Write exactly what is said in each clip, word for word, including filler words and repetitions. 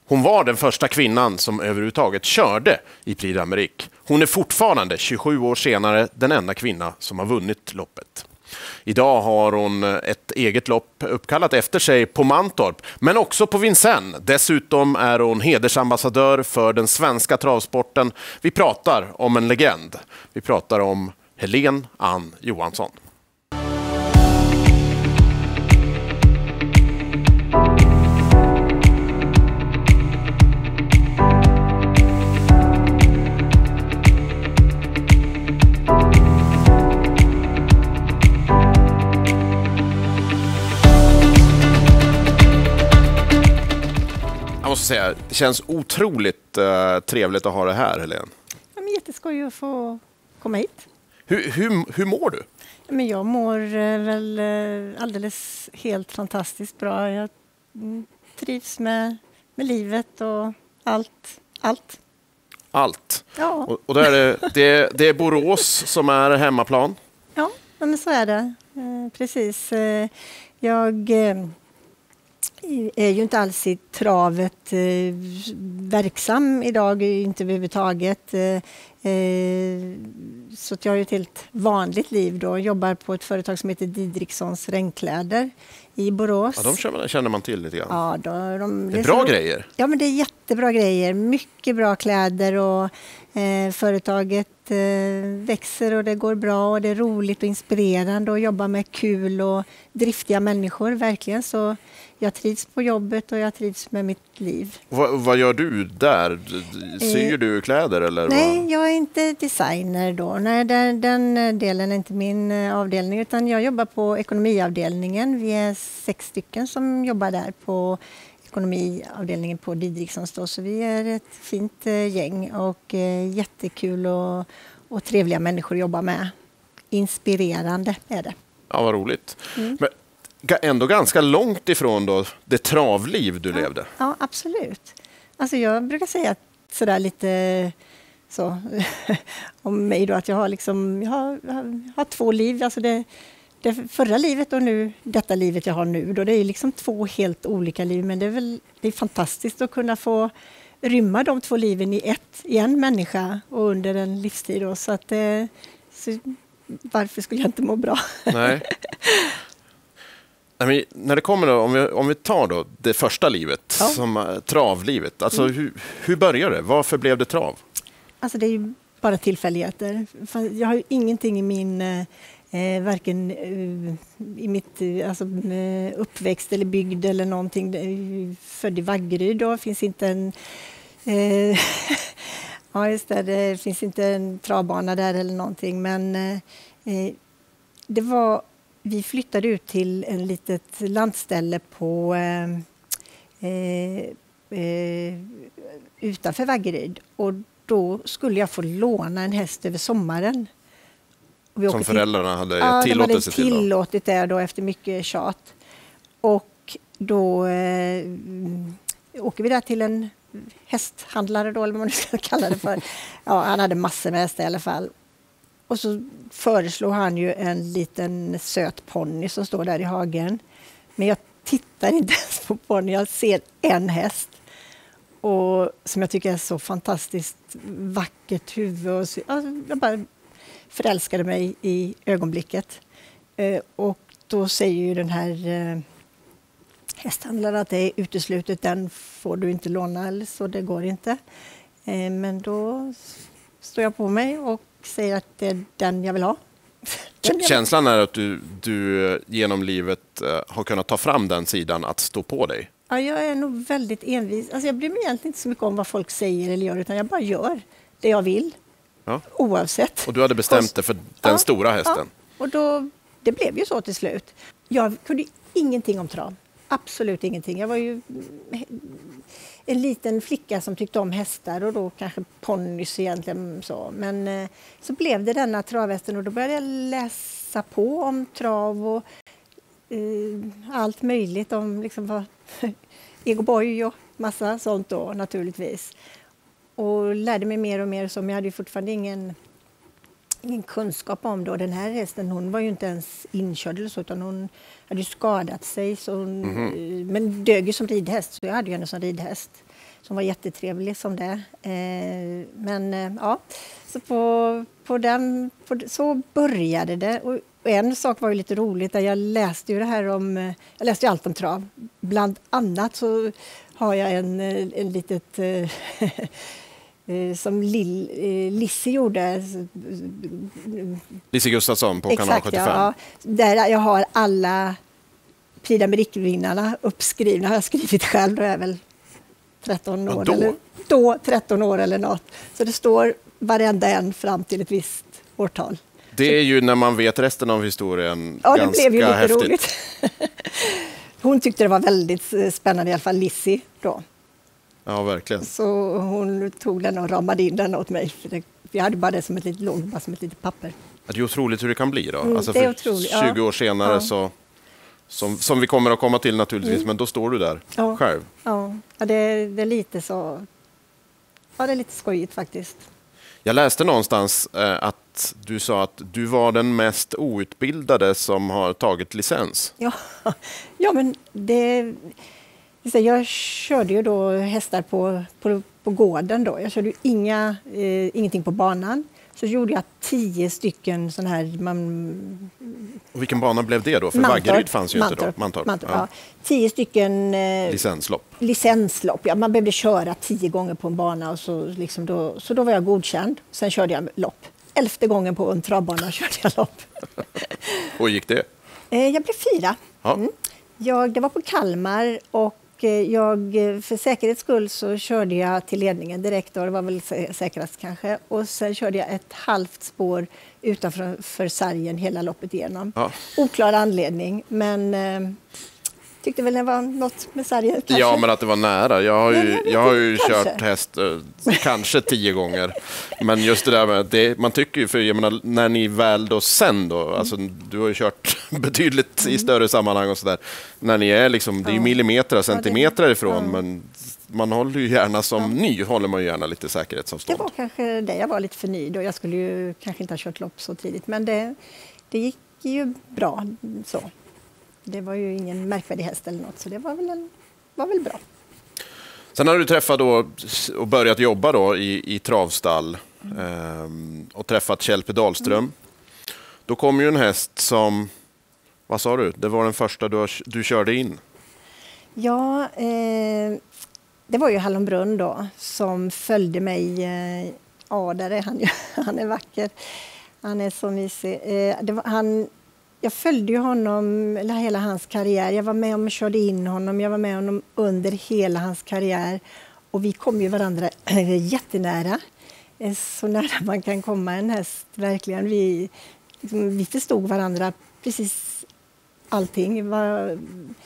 Hon var den första kvinnan som överhuvudtaget körde i Prix d'Amérique. Hon är fortfarande tjugosju år senare den enda kvinna som har vunnit loppet. Idag har hon ett eget lopp uppkallat efter sig på Mantorp, men också på Vincennes. Dessutom är hon hedersambassadör för den svenska travsporten. Vi pratar om en legend. Vi pratar om Helene Ann Johansson. Jag måste säga, det känns otroligt uh, trevligt att ha det här, Helene. Ja, men jätteskoj att få komma hit. Hur, hur, hur mår du? Ja, men jag mår uh, väl uh, alldeles helt fantastiskt bra. Jag mm, trivs med, med livet och allt. Allt. Allt? Ja. Och, och då är det, det, det är Borås som är hemmaplan? Ja, men så är det. Uh, precis. Uh, jag... Uh, är ju inte alls i travet eh, verksam idag, inte överhuvudtaget. Eh, eh, så jag har ju ett helt vanligt liv då. Jobbar på ett företag som heter Didrikssons regnkläder i Borås. Ja, de känner, känner man till lite grann. Ja, då, de, det är bra så, grejer. Ja, men det är jättebra grejer. Mycket bra kläder och eh, företaget eh, växer och det går bra och det är roligt och inspirerande att jobba med kul och driftiga människor, verkligen. Så jag trivs på jobbet och jag trivs med mitt liv. Vad, vad gör du där? Syr eh, du kläder? Eller nej, vad? jag är inte designer då. Nej, den, den delen är inte min avdelning, utan jag jobbar på ekonomiavdelningen. Vi är sex stycken som jobbar där på ekonomiavdelningen på Didrikssons då. Så vi är ett fint gäng och jättekul och, och trevliga människor att jobba med. Inspirerande är det. Ja, vad roligt. Mm. Men ändå ganska långt ifrån då det travliv du ja, levde. Ja, absolut. Alltså jag brukar säga sådär lite så om mig då, att jag har liksom jag har, jag har, har två liv. Alltså det, det förra livet och nu detta livet jag har nu då, det är liksom två helt olika liv, men det är väl det är fantastiskt att kunna få rymma de två liven i ett i en människa och under en livstid då, så att det, så varför skulle jag inte må bra? Nej. Nej, men när det kommer då, om vi, om vi tar då det första livet, ja. som uh, travlivet. Alltså mm. hur, hur började det? Varför blev det trav? Alltså det är ju bara tillfälligheter. Jag har ju ingenting i min eh, varken eh, i mitt eh, alltså, eh, uppväxt eller bygd eller någonting. Född i Vaggeryd då, finns inte en eh, ja, just det, det finns inte en travbana där eller någonting, men eh, det var vi flyttade ut till en litet landställe på eh, eh, utanför Vaggeryd, och då skulle jag få låna en häst över sommaren. Vi som föräldrarna hade ja, tillåtelse till? Ja, de hade tillåtit det då efter mycket tjat. Och då eh, åker vi där till en hästhandlare då, eller vad man ska kalla det för. Ja, han hade massor med hästar i alla fall. Och så föreslog han ju en liten söt ponny som står där i hagen. Men jag tittar inte ens på ponny, jag ser en häst. Och som jag tycker är så fantastiskt vackert huvud. Och så, alltså, jag bara förälskade mig i ögonblicket. Eh, och då säger ju den här eh, hästhandlaren att det är uteslutet, den får du inte låna, eller så det går inte. Eh, men då står jag på mig och säger att det är den jag vill ha. Den Känslan är att du, du genom livet uh, har kunnat ta fram den sidan att stå på dig? Ja, jag är nog väldigt envis. Alltså jag bryr mig egentligen inte så mycket om vad folk säger eller gör, utan jag bara gör det jag vill. Ja. Oavsett. Och du hade bestämt dig för den ja, stora hästen? Ja. Och då, det blev ju så till slut. Jag kunde ingenting om trav. Absolut ingenting. Jag var ju en liten flicka som tyckte om hästar och då kanske ponnys egentligen så. Men eh, så blev det denna travhästen och då började jag läsa på om trav och eh, allt möjligt om liksom vad Ego Boy och massa sånt då naturligtvis. Och lärde mig mer och mer, som jag hade ju fortfarande ingen ingen kunskap om då. Den här hästen, hon var ju inte ens inkörd eller så, utan hon hade ju skadat sig. Så hon, mm-hmm. Men dög ju som ridhäst, så jag hade ju henne som ridhäst. som var jättetrevlig som det. Eh, men eh, ja, så på, på den, på, så började det. Och en sak var ju lite roligt, där jag läste ju det här om, jag läste ju allt om trav. Bland annat så har jag en, en litet som Lill, Lissi gjorde. Lissi Gustafsson på Exakt, kanal sjuttiofem. Ja, där jag har alla Prix d'Amérique-vinnarna uppskrivna. Har jag skrivit själv, då är jag väl tretton år. Ja, då? Eller, då tretton år eller något. Så det står varenda en fram till ett visst årtal. Det är ju när man vet resten av historien ja, ganska det blev ju lite häftigt. Roligt. Hon tyckte det var väldigt spännande, i alla fall Lissi då. Ja, verkligen. Så hon tog den och ramade in den åt mig. För det, jag hade bara det som ett litet låg, bara som ett litet papper. Det är otroligt hur det kan bli då. Mm, alltså det är för otroligt, tjugo ja. år senare Ja. så, som, som vi kommer att komma till naturligtvis, Mm. men då står du där Ja. själv. Ja, ja det, det är lite så. Ja, det är lite skojigt faktiskt. Jag läste någonstans eh, att du sa att du var den mest outbildade som har tagit licens. Ja, ja men det... Jag körde ju då hästar på, på, på gården då. Jag körde ju inga, eh, ingenting på banan. Så gjorde jag tio stycken sån här... Man, Och vilken bana blev det då? För Mantorp, Vaggeryd fanns ju Mantorp, inte då. Mantorp. Mantorp, Ja. ja. Tio stycken eh, Licenslopp. licenslopp. Ja, man behövde köra tio gånger på en bana. Och så, liksom då, så då var jag godkänd. Sen körde jag lopp. Elfte gången på en travbana körde jag lopp. Och hur gick det? Eh, jag blev fyra. Ja. Mm. Jag, det var på Kalmar och jag, för säkerhets skull så körde jag till ledningen direkt. Då. Det var väl säkrast kanske. Och sen körde jag ett halvt spår utanför för sargen hela loppet igenom. Ja. Oklar anledning, men eh, tyckte väl det var något med sargen. Kanske. Ja, men att det var nära. Jag har ju, Ja, jag vet jag har ju inte, kanske. kört häst eh, kanske tio gånger. Men just det där med att det, man tycker ju, för jag menar, när ni väl då sen då, alltså du har ju kört betydligt i större sammanhang och sådär. När ni är liksom, det är ju Ja. millimeter, centimeter ifrån, ja. men man håller ju gärna som ny, håller man ju gärna lite Det säkerhetsavstånd. var kanske det. Jag var lite för ny då. Jag skulle ju kanske inte ha kört lopp så tidigt, men det, det gick ju bra så. Det var ju ingen märkvärdig häst eller något, så det var väl, en, var väl bra. Sen har du träffat då och börjat jobba då i, i travstall ehm, och träffat Kjell P. Dahlström. Mm. Då kom ju en häst som, vad sa du, det var den första du, du körde in. Ja, eh, det var ju Hallonbrunn då som följde mig. Eh, ja, där är han ju. Han är vacker. Han är så mysig. Eh, det var, han, jag följde ju honom eller hela hans karriär. Jag var med om och körde in honom. Jag var med honom under hela hans karriär. Och vi kom ju varandra jättenära. Eh, så nära man kan komma en häst, verkligen. Vi, liksom, vi förstod varandra precis allting. Var,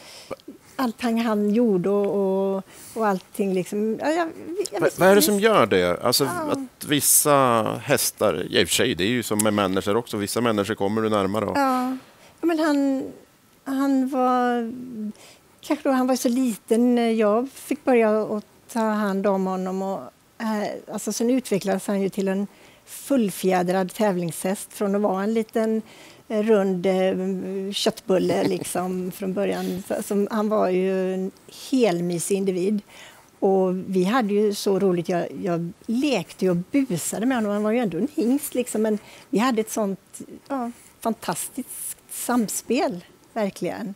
allting han gjorde och, och, och allting liksom. Ja, jag, jag Vad vad är det som gör det? Alltså ja. Att vissa hästar, i och för sig, det är ju som med människor också, vissa människor kommer du närmare. Och... Ja, men han, han var kanske då han var så liten. Jag fick börja att ta hand om honom och eh, alltså sen utvecklades han ju till en fullfjädrad tävlingshäst från att vara en liten rund eh, köttbulle liksom från början. Som, han var ju en helmysig individ. Och vi hade ju så roligt. Jag, jag lekte och busade med honom. Han var ju ändå en hingst liksom. Men vi hade ett sånt ja, fantastiskt samspel, verkligen.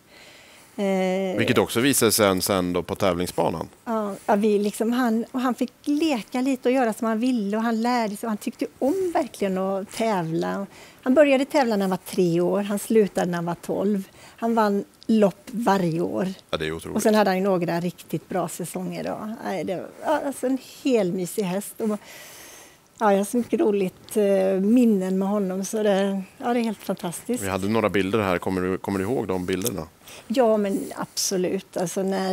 Eh, Vilket också visade sig sen, sen då på tävlingsbanan. Ja, vi liksom, han, och han fick leka lite och göra som han ville och han lärde sig och han tyckte om verkligen att tävla. Han började tävla när han var tre år, han slutade när han var tolv. Han vann lopp varje år. Ja, det är otroligt. Och sen hade han ju några riktigt bra säsonger då. Nej, det var alltså en helmysig häst. Och, ja, jag har så mycket roligt eh, minnen med honom så det, ja, det är helt fantastiskt. Vi hade några bilder här, kommer du, kommer du ihåg de bilderna? Ja, men absolut. Alltså när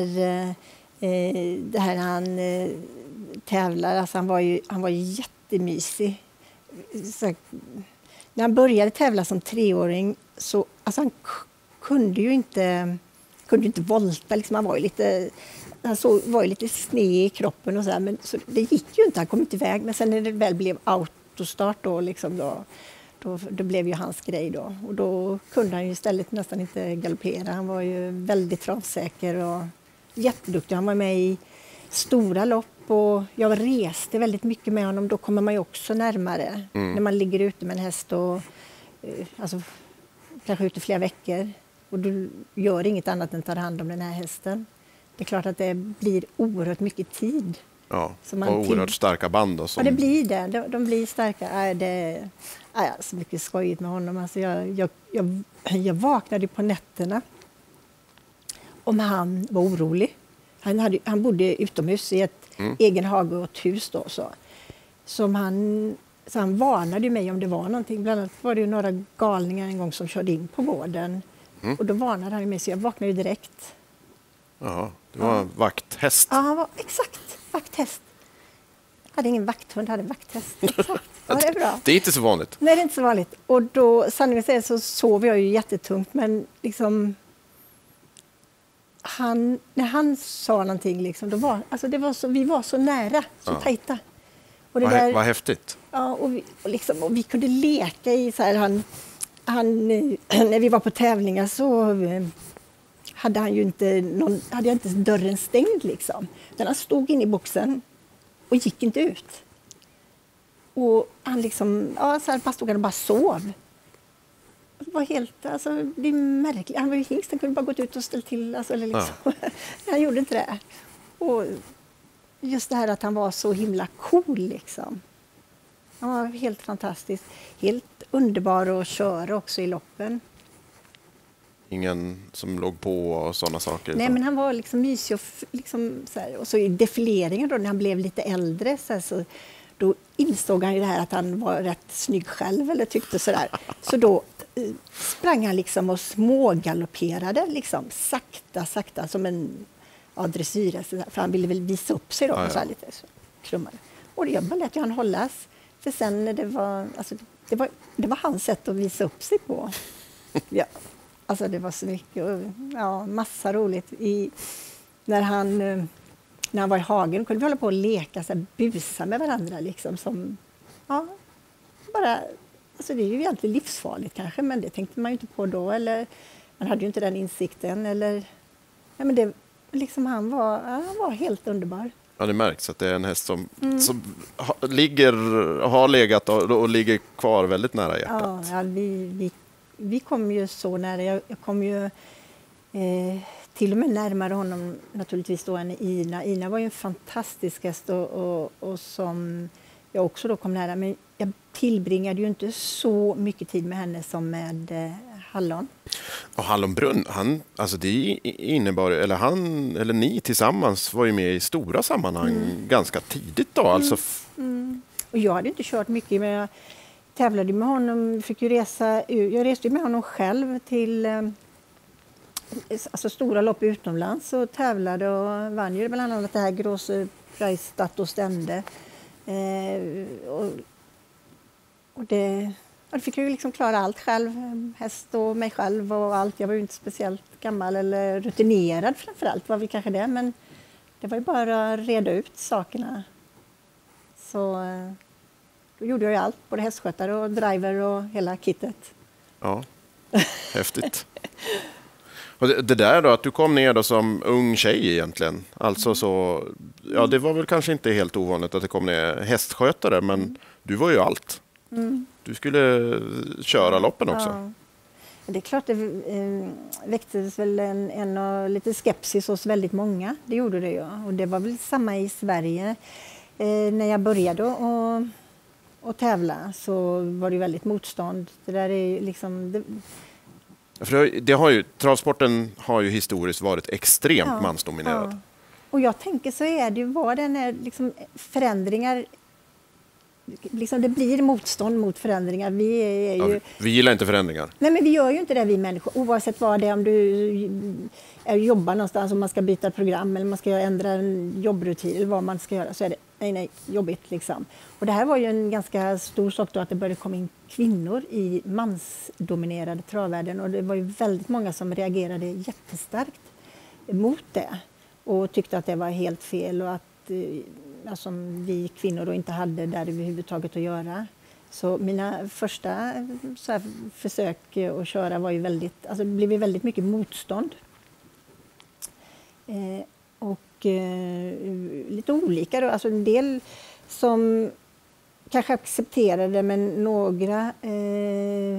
eh, det här han eh, tävlar, alltså han var ju han var ju jättemysig. Så, när han började tävla som treåring så alltså han k- kunde ju inte kunde ju inte volta liksom, han var ju lite han så, var ju lite sned i kroppen och så här, men så det gick ju inte, han kom inte iväg, men sen när det väl blev autostart då liksom då Då, då blev ju hans grej då. Och då kunde han ju istället nästan inte galoppera. Han var ju väldigt travsäker och jätteduktig. Han var med i stora lopp och jag reste väldigt mycket med honom. Då kommer man ju också närmare Mm. när man ligger ute med en häst och eh, alltså, kanske ute flera veckor och du gör inget annat än tar hand om den här hästen. Det är klart att det blir oerhört mycket tid. Ja, Så man och oerhört till- starka band. Då, som... Ja, det blir det. De, de blir starka. Äh, det äh, så mycket skojigt med honom. Alltså jag, jag, jag, jag vaknade på nätterna om han var orolig. Han, hade, han bodde utomhus i ett Mm. egen hage och ett hus. Då, så. Som han, så han varnade mig om det var någonting. Bland annat var det ju några galningar en gång som körde in på gården. Mm. Och då varnade han mig, så jag vaknade ju direkt. Ja, det var en vakthäst. Ja, han var exakt vakthäst. Jag hade ingen vakthund, hade en vakthäst. Exakt. Ja, det är bra. Det är inte så vanligt. Nej, det är inte så vanligt. Och då, sanningen säger så sov jag ju jättetungt, men liksom han, när han sa någonting, liksom, då var, alltså det var så, vi var så nära, så Ja. tajta. Och det Vad, där, vad häftigt. ja, och vi, och liksom, och vi kunde leka i så här, han, han, eh, när vi var på tävlingar så eh, hade han ju inte någon, hade jag inte dörren stängd liksom. Utan han stod inne i boxen och gick inte ut. Och han liksom, ja, så här bara stod han och bara sov. Det var helt, alltså det är märkligt. Han var ju hingst, han kunde bara gått ut och ställt till, alltså, eller liksom. Han gjorde inte det. Och just det här att han var så himla cool liksom. Han var helt fantastisk. Helt underbar att köra också i loppen. Ingen som låg på och sådana saker. Nej, utan- men han var liksom mysig och, f- liksom, så här, och så i defileringen då när han blev lite äldre så, här, så då insåg han ju det här att han var rätt snygg själv eller tyckte sådär. Så då eh, sprang han liksom och smågalopperade liksom sakta, sakta som en ja, dressyr, så där, för han ville väl visa upp sig då. Ja, Och så här ja. lite så, krummade. Och jag bara lät ju han hållas. För sen när det var, alltså, det var, det var hans sätt att visa upp sig på. Ja. Alltså det var så mycket, och, ja, massa roligt. I, när, han, eh, när han var i hagen kunde vi hålla på och leka, så här, busa med varandra. Liksom, som, ja, bara, alltså det är ju egentligen livsfarligt kanske, men det tänkte man ju inte på då. Eller, man hade ju inte den insikten. Eller, ja, men det, liksom, han, var, ja, han var helt underbar. Ja, det märks att det är en häst som, Mm. som ha, ligger, har legat och, och ligger kvar väldigt nära hjärtat. Ja, ja, vi, vi, vi kom ju så nära. Jag, jag kom ju eh, till och med närmare honom naturligtvis då än Ina. Ina var ju en fantastisk häst och, och, och som jag också då kom nära. Men jag tillbringade ju inte så mycket tid med henne som med eh, Hallon. Och Hallonbrunn, han, alltså det innebar, eller han eller ni tillsammans var ju med i stora sammanhang Mm. ganska tidigt då. Alltså, f- Och jag hade inte kört mycket, men jag tävlade med honom, fick ju resa, jag reste ju med honom själv till eh, alltså stora lopp utomlands och tävlade och vann ju bland annat det här Grosse Preisstadt och stämde. Eh, och, och det, och det fick jag ju liksom klara allt själv, häst och mig själv och allt. Jag var ju inte speciellt gammal eller rutinerad framförallt, var väl kanske det, men det var ju bara att reda ut sakerna. Så eh, då gjorde jag ju allt, både hästskötare och driver och hela kittet. ja, häftigt. Och det, det där då, att du kom ner då som ung tjej egentligen. Alltså så, ja det var väl kanske inte helt ovanligt att det kom ner hästskötare, men Mm. du var ju allt. Mm. Du skulle köra loppen också. Ja. Det är klart det eh, väcktes väl en, en och lite skepsis hos väldigt många. Det gjorde det ju. Och det var väl samma i Sverige. Eh, när jag började och, och tävla så var det väldigt motstånd. Det där är liksom... Det, För det, det har ju, travsporten har ju historiskt varit extremt Ja, mansdominerad. ja. Och jag tänker så är det ju, var det när liksom förändringar, liksom det blir motstånd mot förändringar. Vi är Ja, ju, vi, vi gillar inte förändringar. nej men vi gör ju inte det vi människor, oavsett vad det är, om du är, jobbar någonstans, om man ska byta program eller man ska ändra en jobbrutin eller vad man ska göra, så är det nej, nej, jobbigt liksom. Och det här var ju en ganska stor sak då, att det började komma in kvinnor i mansdominerade travvärlden, och det var ju väldigt många som reagerade jättestarkt mot det och tyckte att det var helt fel och att eh, alltså, vi kvinnor då inte hade där överhuvudtaget att göra. Så mina första så här, försök att köra var ju väldigt, alltså det blev ju väldigt mycket motstånd. Eh, och och eh, lite olika då. Alltså en del som kanske accepterade, men några eh,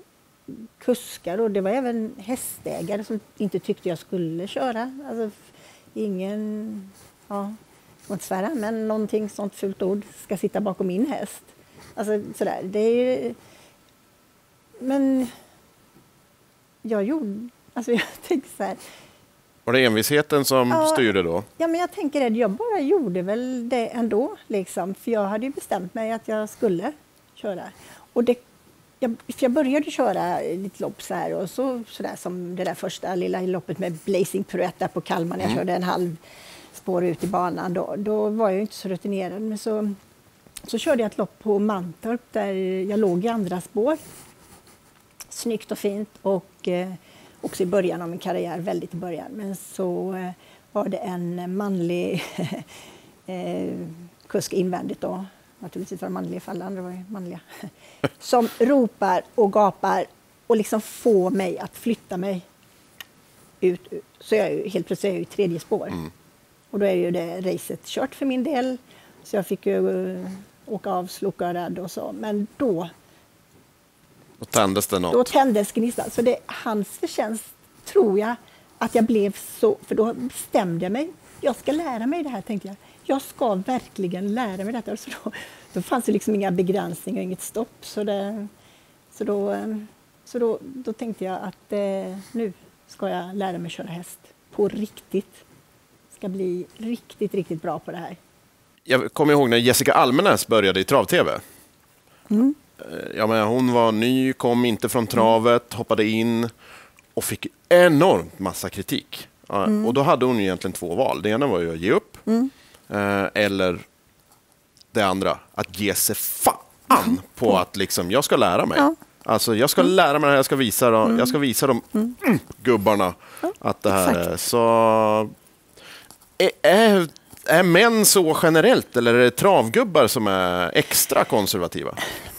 kuskar, och det var även hästägare som inte tyckte jag skulle köra. Alltså ingen, ja, inte svära, men någonting sånt fult ord ska sitta bakom min häst. Alltså sådär, det är ju, men jag gjorde, alltså jag tänkte så här. Var det envisheten som ja, styrde då? Ja, men jag tänker att jag bara gjorde väl det ändå, liksom. För jag hade ju bestämt mig att jag skulle köra. Och det, jag, för jag började köra lite lopp så här, och så, så där, som det där första lilla loppet med Blazing Pirouette där på Kalmar. Mm. Jag körde en halv spår ut i banan. Då, då var jag inte så rutinerad. Men så, så körde jag ett lopp på Mantorp där jag låg i andra spår. Snyggt och fint, och eh, också i början av min karriär, väldigt i början. Men så eh, var det en manlig eh, kusk invändigt då. Naturligtvis var det manliga, för alla andra var ju manliga. Som ropar och gapar och liksom får mig att flytta mig ut. Så jag är ju, helt plötsligt är jag i tredje spår. Mm. Och då är ju det racet kört för min del. Så jag fick ju uh, åka av slokörad och så. Men då Då tändes det något. Då tändes gnistan. Så det är hans förtjänst, tror jag, att jag blev så... För då bestämde jag mig. Jag ska lära mig det här, tänkte jag. Jag ska verkligen lära mig detta. Så då, då fanns det liksom inga begränsningar, inget stopp. Så, det, så, då, så då, då tänkte jag att eh, nu ska jag lära mig köra häst på riktigt. Ska bli riktigt, riktigt bra på det här. Jag kommer ihåg när Jessica Almenäs började i trav-tv. Mm. Ja, men hon var ny, kom inte från travet, hoppade in och fick enormt massa kritik. Mm. Och då hade hon egentligen två val. Det ena var ju att ge upp, mm. eh, eller det andra, att ge sig fan mm. på att liksom, jag ska lära mig. Ja. Alltså jag ska mm. lära mig det här, jag ska visa, dem, mm. jag ska visa de mm. mm, gubbarna ja, att det här exakt. Är så... Är, är, är män så generellt, eller är det travgubbar som är extra konservativa?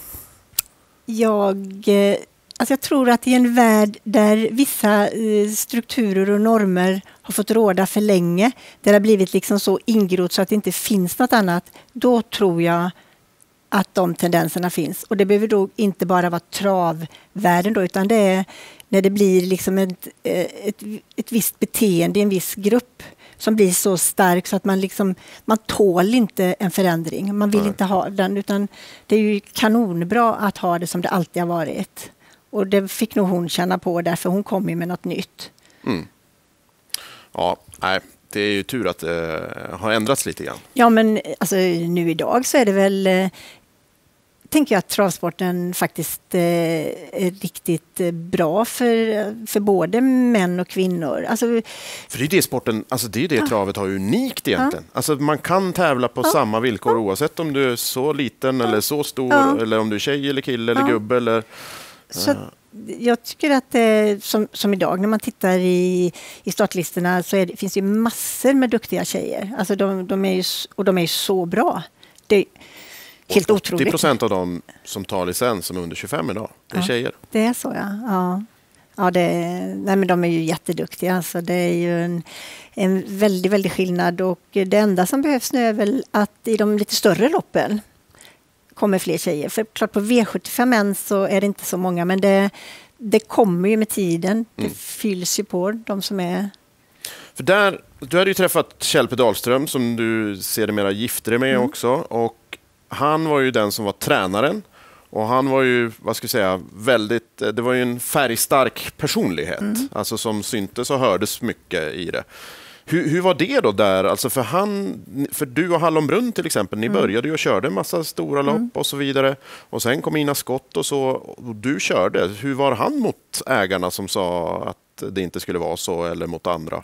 Jag, alltså jag tror att i en värld där vissa strukturer och normer har fått råda för länge, där det har blivit liksom så ingrott så att det inte finns något annat, då tror jag att de tendenserna finns. Och det behöver då inte bara vara travvärlden då, utan det är när det blir liksom ett, ett, ett visst beteende i en viss grupp som blir så stark så att man liksom, man tål inte en förändring. Man vill Nej. Inte ha den, utan det är ju kanonbra att ha det som det alltid har varit. Och det fick nog hon känna på, därför hon kom ju med något nytt. Mm. Ja, nej, det är ju tur att det har ändrats lite grann. Ja, men alltså, nu idag så är det väl... tänker jag att travsporten faktiskt eh, är riktigt eh, bra för, för både män och kvinnor. Alltså, för det är det sporten, alltså det är det ja. Travet har unikt egentligen. Ja. Alltså man kan tävla på ja. Samma villkor ja. Oavsett om du är så liten ja. Eller så stor ja. Eller om du är tjej eller kille eller ja. Gubbe eller... Så jag tycker att eh, som, som idag när man tittar i, i startlistorna så är det, finns det ju massor med duktiga tjejer. Alltså de, de är ju, och de är ju så bra. Det helt otroligt. åttio procent av dem som tar licens som är under tjugofem idag, det är ja, tjejer. Det är så, ja. Ja, ja det är, nej, men de är ju jätteduktiga. Alltså, det är ju en, en väldigt, väldigt skillnad. Och det enda som behövs nu är väl att i de lite större loppen kommer fler tjejer. För klart på V sjuttiofem än så är det inte så många, men det, det kommer ju med tiden. Mm. Det fylls ju på de som är... För där, du hade ju träffat Kjell P. Dahlström som du ser det mera gifter med mm. också. Och han var ju den som var tränaren och han var ju, vad ska jag säga, väldigt, det var ju en färgstark personlighet, mm. alltså som syntes och hördes mycket i det. Hur, hur var det då där? Alltså för han, för du och Hallonbrunn till exempel, ni mm. började ju och körde en massa stora lopp mm. och så vidare och sen kom Ina Skott och så och du körde. Hur var han mot ägarna som sa att det inte skulle vara så eller mot andra?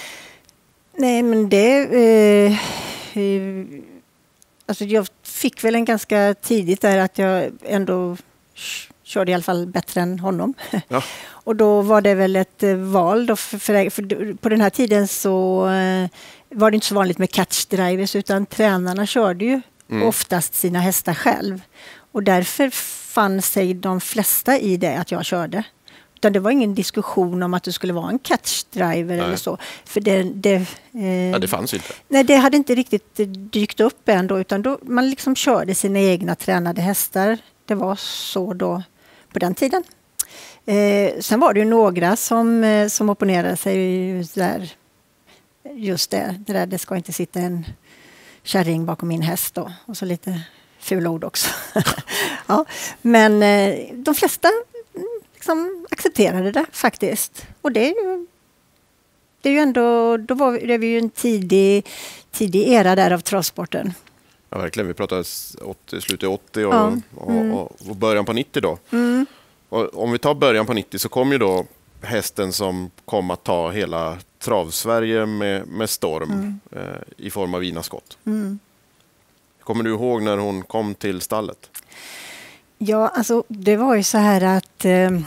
Nej, men det... Eh, eh, alltså jag fick väl en ganska tidigt där att jag ändå körde i alla fall bättre än honom. Ja. Och då var det väl ett val då för, för, för på den här tiden så eh, var det inte så vanligt med catchdrivers utan tränarna körde ju mm. oftast sina hästar själv. Och därför fann sig de flesta i det att jag körde. utan det var ingen diskussion om att det skulle vara en catchdriver eller så. För det, det, eh, ja, det fanns inte. Nej, det hade inte riktigt dykt upp än då, utan då, man liksom körde sina egna tränade hästar. Det var så då på den tiden. Eh, sen var det ju några som, eh, som opponerade sig där. Just det, det där, det ska inte sitta en kärring bakom min häst då. Och så lite fula ord också. Ja, men eh, de flesta liksom accepterade det faktiskt. Och det är ju, det är ju ändå, då var det vi ju en tidig, tidig era där av travsporten. Ja, verkligen. Vi pratade åttio, slutet åttio och, ja. mm. och, och, och början på nittio då. Mm. Och om vi tar början på nittio så kom ju då hästen som kom att ta hela Travsverige med, med storm mm. eh, i form av Ina Scott. Mm. Kommer du ihåg när hon kom till stallet? Ja, alltså det var ju så här att eh,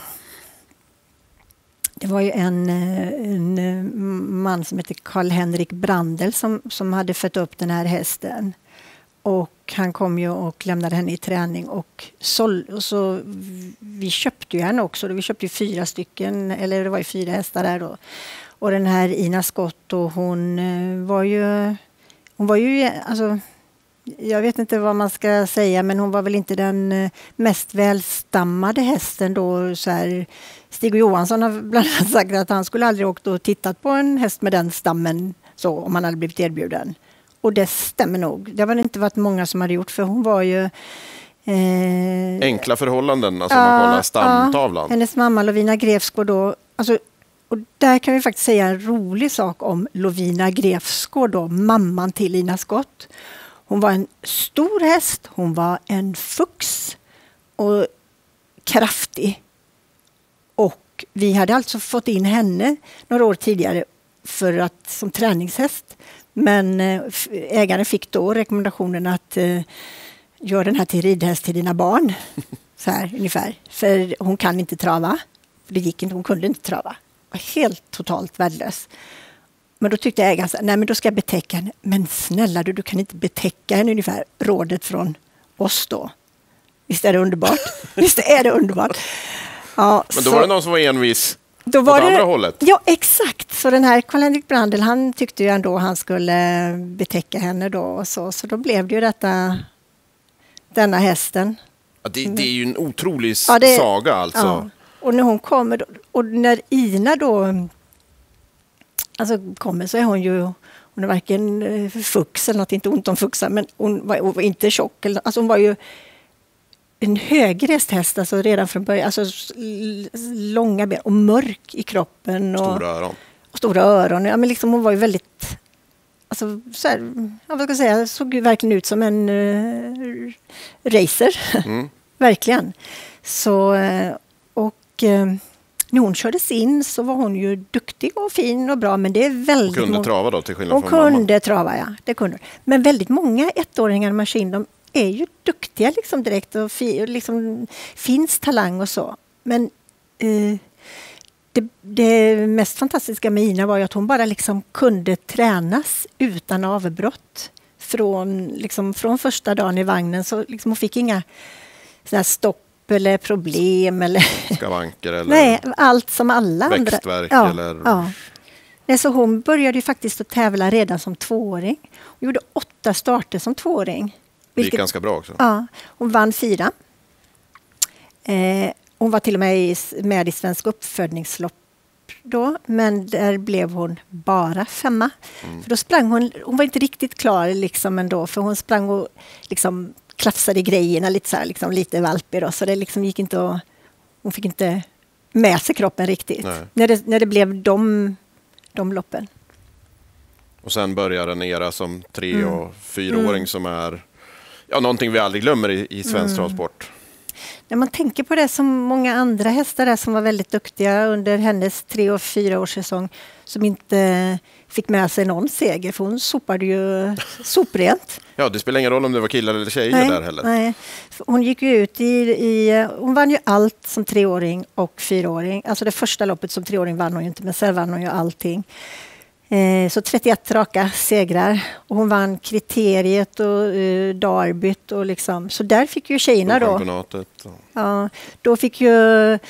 det var ju en, en man som heter Karl-Henrik Brandel som, som hade fött upp den här hästen. Och han kom ju och lämnade henne i träning och, sål, och så vi köpte ju henne också. Vi köpte ju fyra stycken, eller det var ju fyra hästar där då. Och den här Ina Scott, och hon var ju, hon var ju, alltså, jag vet inte vad man ska säga, men hon var väl inte den mest välstammade hästen då. Så här, Stig och Johansson har bland annat sagt att han skulle aldrig åkt och tittat på en häst med den stammen så, om han hade blivit erbjuden. Och det stämmer nog. Det har väl inte varit många som hade gjort, för hon var ju... Eh, Enkla förhållanden, alltså ja, man kollar stamtavlan. Ja, hennes mamma Lovina Grefsgård då. Alltså, och där kan vi faktiskt säga en rolig sak om Lovina Grefsgård då, mamman till Ina Scott. Hon var en stor häst, hon var en fux och kraftig. Och vi hade alltså fått in henne några år tidigare för att, som träningshäst. Men ägaren fick då rekommendationen att uh, göra den här till ridhäst till dina barn. Så här ungefär. För hon kan inte trava. För det gick inte, hon kunde inte trava. Var helt totalt värdelös. Men då tyckte ägaren så här, nej men då ska jag betäcka henne. Men snälla du, du kan inte betäcka henne, ungefär rådet från oss då. Visst är det underbart? Visst är det underbart? Ja, men då så, var det någon som var envis. Då var åt det, andra hållet. Ja, exakt. Så den här Karl-Henrik Brandel, han tyckte ju ändå han skulle betäcka henne då. Och så, så då blev det ju detta, denna hästen. Ja, det, det är ju en otrolig ja, det, saga alltså. Ja. Och när hon kommer, då, och när Ina då alltså kommer, så är hon ju, hon är varken fux eller något, inte ont om fuxar, men hon var, hon var inte tjock. Alltså hon var ju en högrest häst, alltså redan från början, alltså långa ben och mörk i kroppen. Och stora öron. Och stora öron. Ja, men liksom hon var ju väldigt, alltså så här, ja, vad ska jag säga, såg ju verkligen ut som en uh, racer. Mm. Verkligen. Så, och uh, när hon kördes in så var hon ju duktig och fin och bra, men det är väldigt... Hon kunde trava då, till skillnad hon från mamma. Hon kunde trava, ja. Det kunde. Men väldigt många ettåringar man kör in, de är ju duktiga liksom direkt och fi, liksom, finns talang och så. Men eh, det, det mest fantastiska med Ina var ju att hon bara liksom kunde tränas utan avbrott. Från, liksom, från första dagen i vagnen, så liksom, hon fick inga såna stopp eller problem. Eller skavanker eller nej, allt som alla växtverk andra. Ja, eller... ja. Nej, så hon började ju faktiskt att tävla redan som tvååring. Hon gjorde åtta starter som tvååring. Det gick ganska bra också. Ja, hon vann fyra. Eh, hon var till och med i, med i svensk uppfödningslopp då, men där blev hon bara femma. Mm. För då sprang hon, hon var inte riktigt klar liksom ändå, för hon sprang och liksom klafsade i grejerna lite så här, liksom lite valpig då, så det liksom gick inte att, hon fick inte med sig kroppen riktigt. När det, när det blev de, de loppen. Och sen börjar en era som tre- mm. och fyraåring mm. som är ja, någonting vi aldrig glömmer i, i svensk mm. travsport. När man tänker på det, som många andra hästar där som var väldigt duktiga under hennes tre- och fyra års säsong, som inte fick med sig någon seger, för hon sopade ju soprent. Ja, det spelar ingen roll om det var killar eller tjejer nej, där heller. Nej. Hon gick ju ut i, i... Hon vann ju allt som treåring och fyraåring. Alltså det första loppet som treåring vann hon ju inte, men sen vann hon ju allting. Eh, så trettioett raka segrar. Och hon vann kriteriet och uh, derbyt och liksom. Så där fick ju tjejerna då... Och... Ja, då fick ju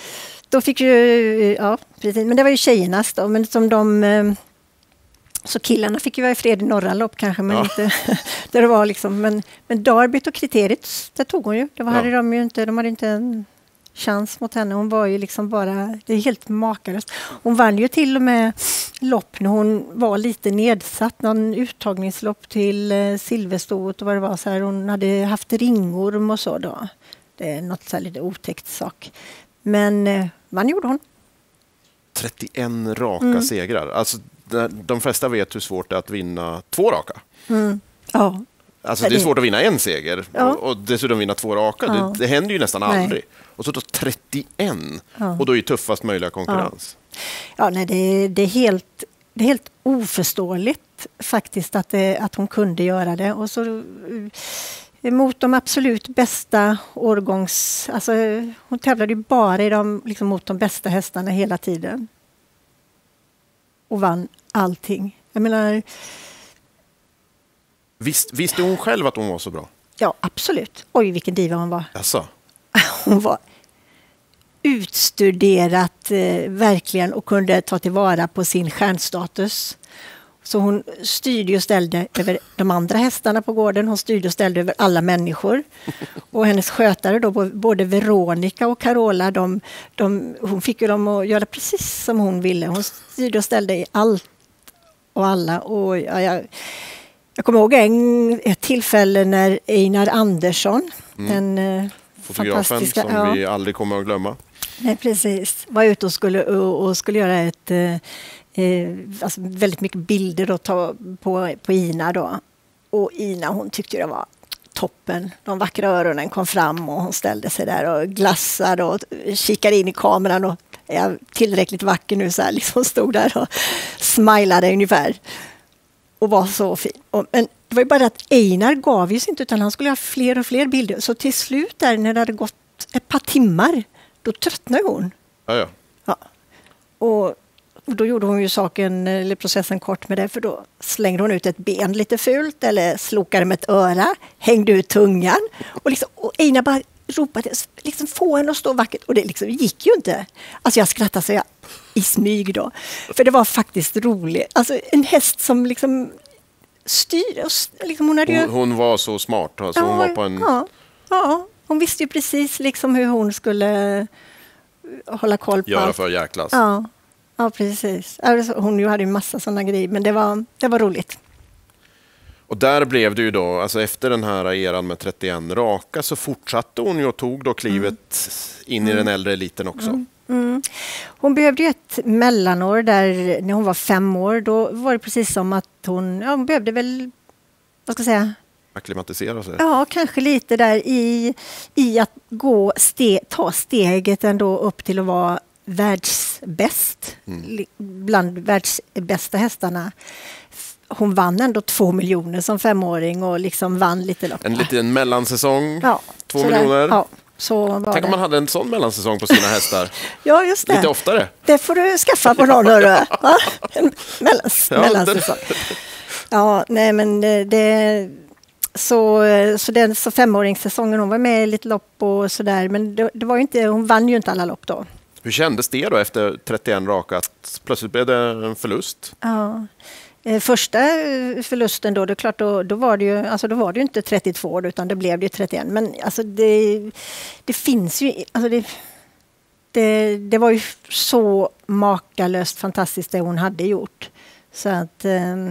då fick ju, ja precis, men det var ju tjejernas då, men som de, så killarna fick ju vara i fred i norra lopp kanske, men ja. inte, där det var liksom, men, men Darbyt och kriteriet, det tog hon ju, det var, ja. hade de ju inte, de hade inte en chans mot henne, hon var ju liksom bara, det är helt makalöst. Hon vann ju till och med lopp när hon var lite nedsatt, någon uttagningslopp till eh, Silverstort och vad det var så här, hon hade haft ringorm och så då. Det är något så här lite otäckt sak. Men eh, man gjorde hon. trettioen raka mm. segrar. Alltså, de flesta vet hur svårt det är att vinna två raka. Mm. Ja. Alltså, det är svårt att vinna en seger ja. och, och dessutom vinna två raka. Ja. Det, det händer ju nästan nej. aldrig. Och så då trettioen. Ja. Och då är ju tuffast möjliga konkurrens. Ja, ja nej, det, det, är helt, det är helt oförståeligt faktiskt att, det, att hon kunde göra det. Och så mot de absolut bästa årgångs... Alltså, hon tävlade ju bara i de, liksom, mot de bästa hästarna hela tiden. Och vann allting. Jag menar... Visst, visste hon själv att hon var så bra? Ja, absolut. Oj, vilken diva hon var. Jaså? Hon var utstuderat eh, verkligen och kunde ta tillvara på sin stjärnstatus. Så hon styrde och ställde över de andra hästarna på gården. Hon styrde och ställde över alla människor. Och hennes skötare, då, både Veronica och Carola, de, de, hon fick ju dem att göra precis som hon ville. Hon styrde och ställde i allt och alla. Och ja, jag, jag kommer ihåg en, ett tillfälle när Einar Andersson, mm. den fotografen som ja. vi aldrig kommer att glömma. Nej, precis. Var ute och skulle, och, och skulle göra ett... Eh, alltså väldigt mycket bilder då, ta, på, på Ina då. Och Ina, hon tyckte det var toppen. De vackra öronen kom fram och hon ställde sig där och glassade och kikade in i kameran och är tillräckligt vacker nu så här, liksom stod där och smilade ungefär. Och var så fin. Och, men det var ju bara att Einar gav ju sig inte, utan han skulle ha fler och fler bilder. Så till slut där, när det hade gått ett par timmar, då tröttnade hon. Ja, ja. Ja. Och Och då gjorde hon ju saken, eller processen kort med det, för då slängde hon ut ett ben lite fult eller slokade med ett öra, hängde ut tungan och, liksom, och Einar bara ropade liksom, få henne att stå vackert, och det liksom gick ju inte. Alltså jag skrattade så jag i smyg då, för det var faktiskt roligt. Alltså en häst som liksom styr och liksom hon, hade ju... hon, hon var så smart, alltså ja, hon var på en... Ja, ja, hon visste ju precis liksom hur hon skulle hålla koll på göra allt. för jäklas. Ja. Ja, precis. Hon hade ju massa sådana grejer, men det var, det var roligt. Och där blev det ju då, alltså efter den här eran med trettioen raka, så fortsatte hon ju och tog då klivet mm. in i den äldre eliten också. Mm. Mm. Hon behövde ju ett mellanår där när hon var fem år. Då var det precis som att hon, ja, hon behövde väl, vad ska jag säga? Akklimatisera sig. Ja, kanske lite där i, i att gå ste, ta steget ändå upp till att vara världsbäst, mm. bland världsbästa hästarna. Hon vann ändå två miljoner som femåring och liksom vann lite lopp. En liten mellansäsong, ja, två miljoner. Ja, så var Tänk om man hade en sån mellansäsong på sina hästar. Ja, just det. Lite oftare. Det får du skaffa på någon, hörru. En mellans, ja, mellansäsong. Ja, nej men det... det Så, så den så femåringssäsongen, hon var med i lite lopp och sådär, men det, det var ju inte, hon vann ju inte alla lopp då. Hur kändes det då efter trettioen raka att plötsligt blev det en förlust? Ja, första förlusten då, det är klart, då, då var det ju, alltså då var det ju inte trettiotvå utan det blev det ju trettioen, men alltså det, det finns ju, alltså det, det, det var ju så makalöst fantastiskt det hon hade gjort, så att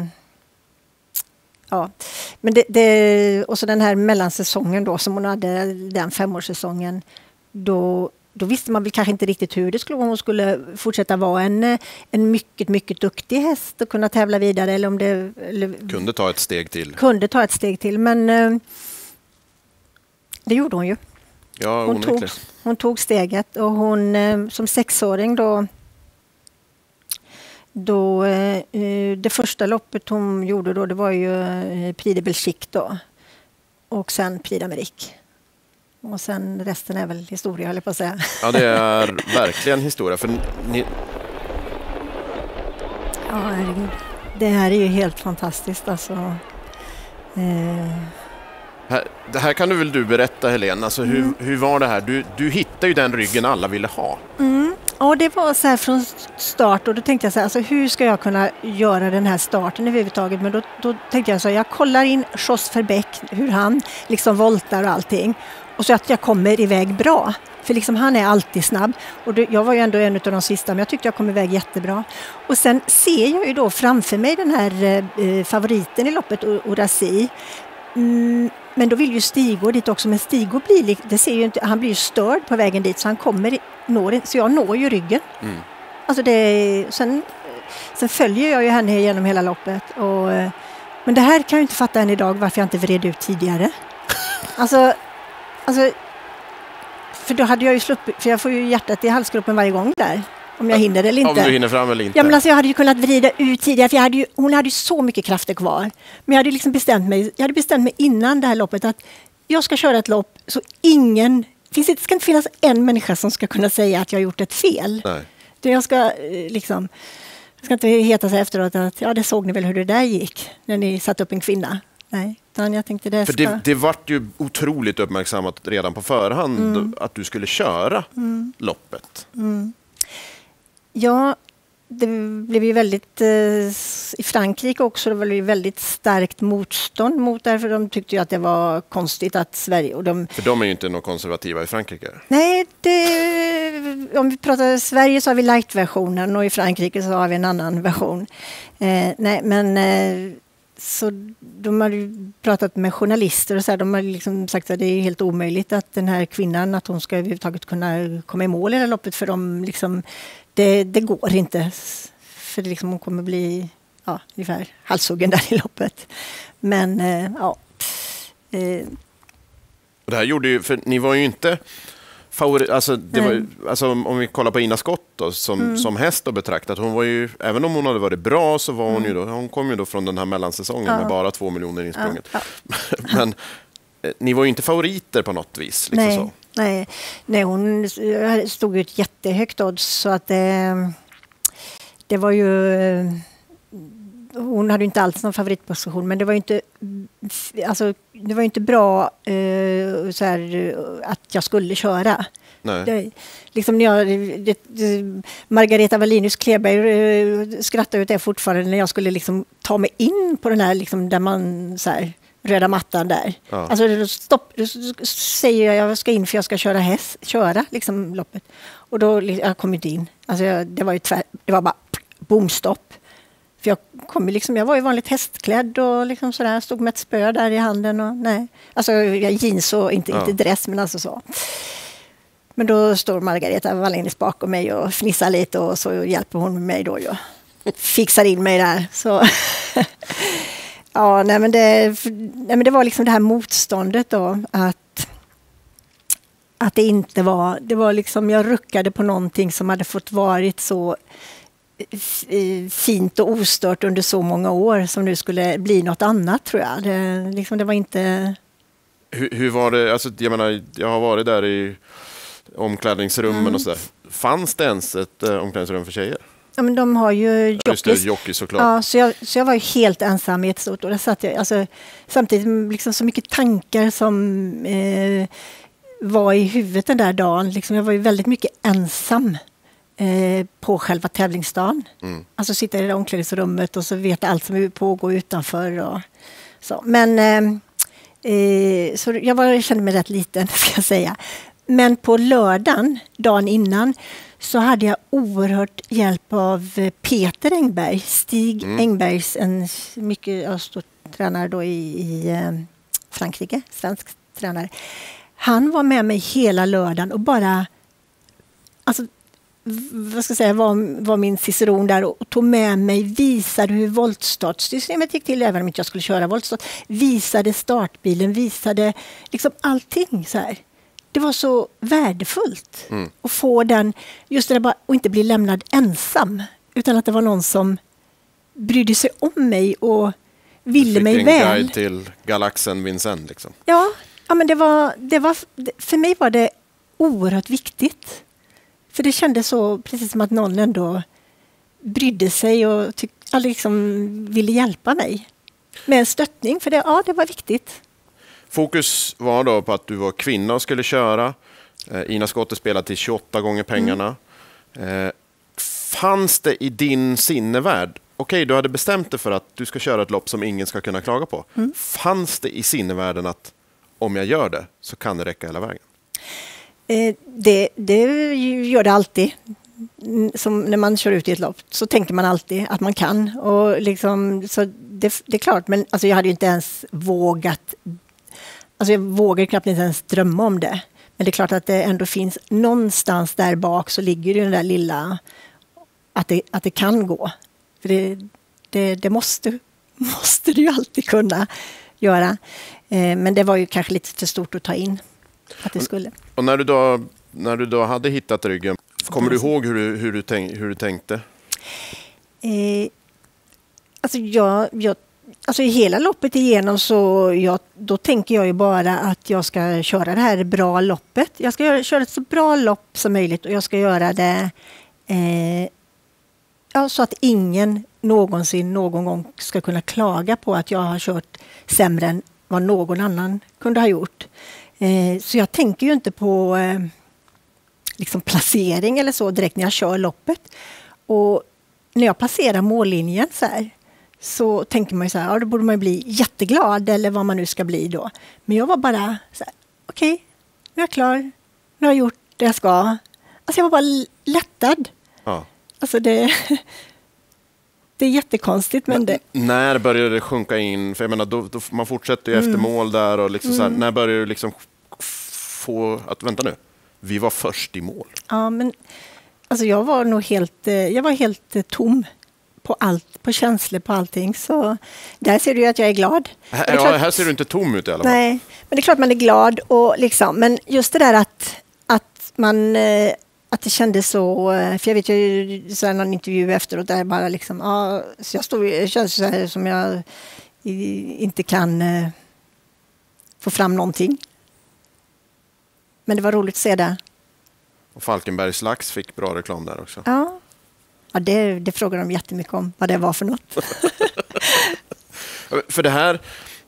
ja, men det, det, och så den här mellansäsongen då som hon hade, den femårssäsongen, då, då visste man väl kanske inte riktigt hur det skulle vara, om hon skulle fortsätta vara en, en mycket, mycket duktig häst och kunna tävla vidare, eller om det... Eller, kunde ta ett steg till. Kunde ta ett steg till, men eh, det gjorde hon ju. Ja, hon, tog, hon tog steget, och hon eh, som sexåring då Då, eh, det första loppet hon gjorde då, det var ju eh, Prix de Belgique då. Och sen Prix d'Amérique. Och sen resten är väl historia, höll jag på att säga. Ja, det är verkligen historia. För ni... Ja, herregud. Det här är ju helt fantastiskt. Alltså. Eh... Här, det här kan du väl du berätta, Helene. Alltså, hur, mm. hur var det här? Du, du hittade ju den ryggen alla ville ha. Mm. Ja, det var så här från start och då tänkte jag så här, alltså hur ska jag kunna göra den här starten överhuvudtaget? Men då, då tänkte jag så här, jag kollar in Jos Verbeek, hur han liksom voltar och allting. Och så att jag kommer iväg bra. För liksom han är alltid snabb. Och det, jag var ju ändå en av de sista, men jag tyckte jag kom iväg jättebra. Och sen ser jag ju då framför mig den här eh, favoriten i loppet, Orasi. Mm, men då vill ju Stig gå dit också, men Stig blir, det ser ju inte, han blir ju störd på vägen dit så han kommer, når, så jag når ju ryggen. Mm. Alltså det, sen, sen följer jag ju henne genom hela loppet. Och, men det här kan jag inte fatta än idag varför jag inte vred ut tidigare. Alltså, alltså för då hade jag ju sluppit, för jag får ju hjärtat i halsgropen varje gång där. Om jag hinner eller inte. Om du hinner fram eller inte. Ja, men alltså jag hade ju kunnat vrida ut tidigare för jag hade ju, hon hade ju så mycket krafter kvar. Men jag hade liksom bestämt mig, jag hade bestämt mig innan det här loppet att jag ska köra ett lopp så ingen, det ska inte finnas en människa som ska kunna säga att jag har gjort ett fel. Nej. Jag ska liksom, jag ska inte heta sig efteråt att ja, det såg ni väl hur det där gick när ni satte upp en kvinna. Nej, utan jag tänkte det ska... För det, det vart ju otroligt uppmärksammat redan på förhand mm. att du skulle köra mm. loppet. Mm. Ja, det blev ju väldigt, eh, i Frankrike också, det var ju väldigt starkt motstånd mot det, för de tyckte ju att det var konstigt att Sverige... Och de, för de är ju inte något konservativa i Frankrike. Nej, det, om vi pratar Sverige så har vi light-versionen och i Frankrike så har vi en annan version. Eh, nej, men... Eh, så de har ju pratat med journalister och så här, de har liksom sagt att det är helt omöjligt att den här kvinnan, att hon ska överhuvudtaget kunna komma i mål i det här loppet för de liksom, det, det går inte. För det liksom, hon kommer bli ja, ungefär halshuggen där i loppet. Men eh, ja. Eh. Och det här gjorde ju, för ni var ju inte favorit, alltså, det var, alltså om vi kollar på Ina Scott då, som, mm. som häst och betraktat, hon var ju, även om hon hade varit bra så var hon mm. ju då, hon kom ju då från den här mellansäsongen ja. med bara två miljoner insprunget. Ja. Ja. Men eh, ni var ju inte favoriter på något vis. Liksom nej, så. nej, nej, hon stod ju ett jättehögt odds så att det, det var ju, hon hade ju inte alls någon favoritposition, men det var ju inte, alltså, det var ju inte bra eh, så här, att jag skulle köra. Nej. Det, liksom när jag, det, det, Margareta Wallinius Kleberg eh, skrattade ut det fortfarande när jag skulle liksom ta mig in på den här liksom, där man så här, röda mattan där. Ja. Alltså stopp, då säger jag jag ska in för jag ska köra häst, köra liksom loppet. Och då jag kom inte in. Alltså jag, det var ju tvär, det var bara bomstopp. För jag kom liksom, jag var ju vanligt hästklädd och liksom sådär, stod med ett spö där i handen och nej. Alltså jag jeans och inte, ja. inte dress men alltså så. Men då står Margareta Wallinius bakom mig och fnissar lite och så hjälper hon mig då ju. Fixar in mig där. Så ja, nej men, det, nej men det var liksom det här motståndet då att att det inte var, det var liksom jag ruckade på någonting som hade fått varit så fint och ostört under så många år som nu skulle bli något annat tror jag. Det, liksom, det var inte... Hur, hur var det, alltså jag menar, jag har varit där i omklädningsrummen mm. och sådär. Fanns det ens ett äh, omklädningsrum för tjejer? Ja, men de har ju jockeys. Just det, jockey såklart. Ja, så jag, så jag var ju helt ensam i ett stort och där satt jag, alltså, samtidigt liksom så mycket tankar som eh, var i huvudet den där dagen. Liksom, jag var ju väldigt mycket ensam eh, på själva tävlingsdagen. Mm. Alltså sitta i det omklädningsrummet och så vet allt som pågår utanför. Och så. Men eh, eh, så jag, var, jag kände mig rätt liten, ska jag säga. Men på lördagen, dagen innan, så hade jag oerhört hjälp av Peter Engberg. Stig mm. Engbergs, en mycket stor tränare då i, i eh, Frankrike, svensk tränare. Han var med mig hela lördagen och bara, alltså, vad ska jag säga, var, var min ciceron där och tog med mig, visade hur voltstartsystemet gick till, även om inte jag skulle köra voltstart. Visade startbilen, visade liksom allting så här. Det var så värdefullt mm. att få den, just det där bara, och inte bli lämnad ensam, utan att det var någon som brydde sig om mig och ville mig väl. Du fick en guide till galaxen Vincennes liksom. Ja, ja men det var, det var, för mig var det oerhört viktigt. För det kändes så, precis som att någon ändå brydde sig och tyck, liksom ville hjälpa mig med en stöttning, för det, ja, det var viktigt. Fokus var då på att du var kvinna och skulle köra. Eh, Ina Scott spelade till tjugoåtta gånger pengarna. Eh, fanns det i din sinnevärld, okej, okay, du hade bestämt dig för att du ska köra ett lopp som ingen ska kunna klaga på. Mm. Fanns det i sinnevärlden att om jag gör det så kan det räcka hela vägen? Eh, det, det gör det alltid. Som när man kör ut i ett lopp så tänker man alltid att man kan. Och liksom, så det, det är klart, men alltså jag hade ju inte ens vågat. Alltså jag vågar knappt inte ens drömma om det. Men det är klart att det ändå finns någonstans där bak så ligger det den där lilla att det, att det kan gå. För det, det, det måste, måste du ju alltid kunna göra. Eh, men det var ju kanske lite för stort att ta in att det skulle. Och när du då, när du då hade hittat ryggen, kommer du ihåg hur du, hur du, tänk, hur du tänkte? Eh, alltså jag, jag Alltså i hela loppet igenom så jag, då tänker jag ju bara att jag ska köra det här bra loppet. Jag ska göra, köra ett så bra lopp som möjligt och jag ska göra det eh, ja, så att ingen någonsin någon gång ska kunna klaga på att jag har kört sämre än vad någon annan kunde ha gjort. Eh, så jag tänker ju inte på eh, liksom placering eller så direkt när jag kör loppet. Och när jag passerar mållinjen så här så tänker man ju så här, ja, då borde man ju bli jätteglad eller vad man nu ska bli då. Men jag var bara så här, okej, okay, nu är jag klar. Nu har jag gjort det jag ska. Alltså jag var bara lättad. Ja. Alltså det, det är jättekonstigt. Men, men det... När började det sjunka in? För jag menar, då, då, man fortsätter ju mm. efter mål där. Och liksom mm. så här, när började du liksom få att, vänta nu, vi var först i mål. Ja, men alltså jag var nog helt, jag var helt tom. På allt, på känslor, på allting. Så där ser du ju att jag är glad. Här, är ja, klart, här ser du inte tom ut i alla fall. Nej, men det är klart man är glad. Och liksom, men just det där att, att, man, att det kändes så... För jag vet ju så här, någon intervju efteråt där bara liksom... Ja, så jag stod, det känns så här som jag inte kan få fram någonting. Men det var roligt att se det. Och Falkenbergs lax fick bra reklam där också. Ja. Ja, det, det frågar de jättemycket om, vad det var för något. För det här...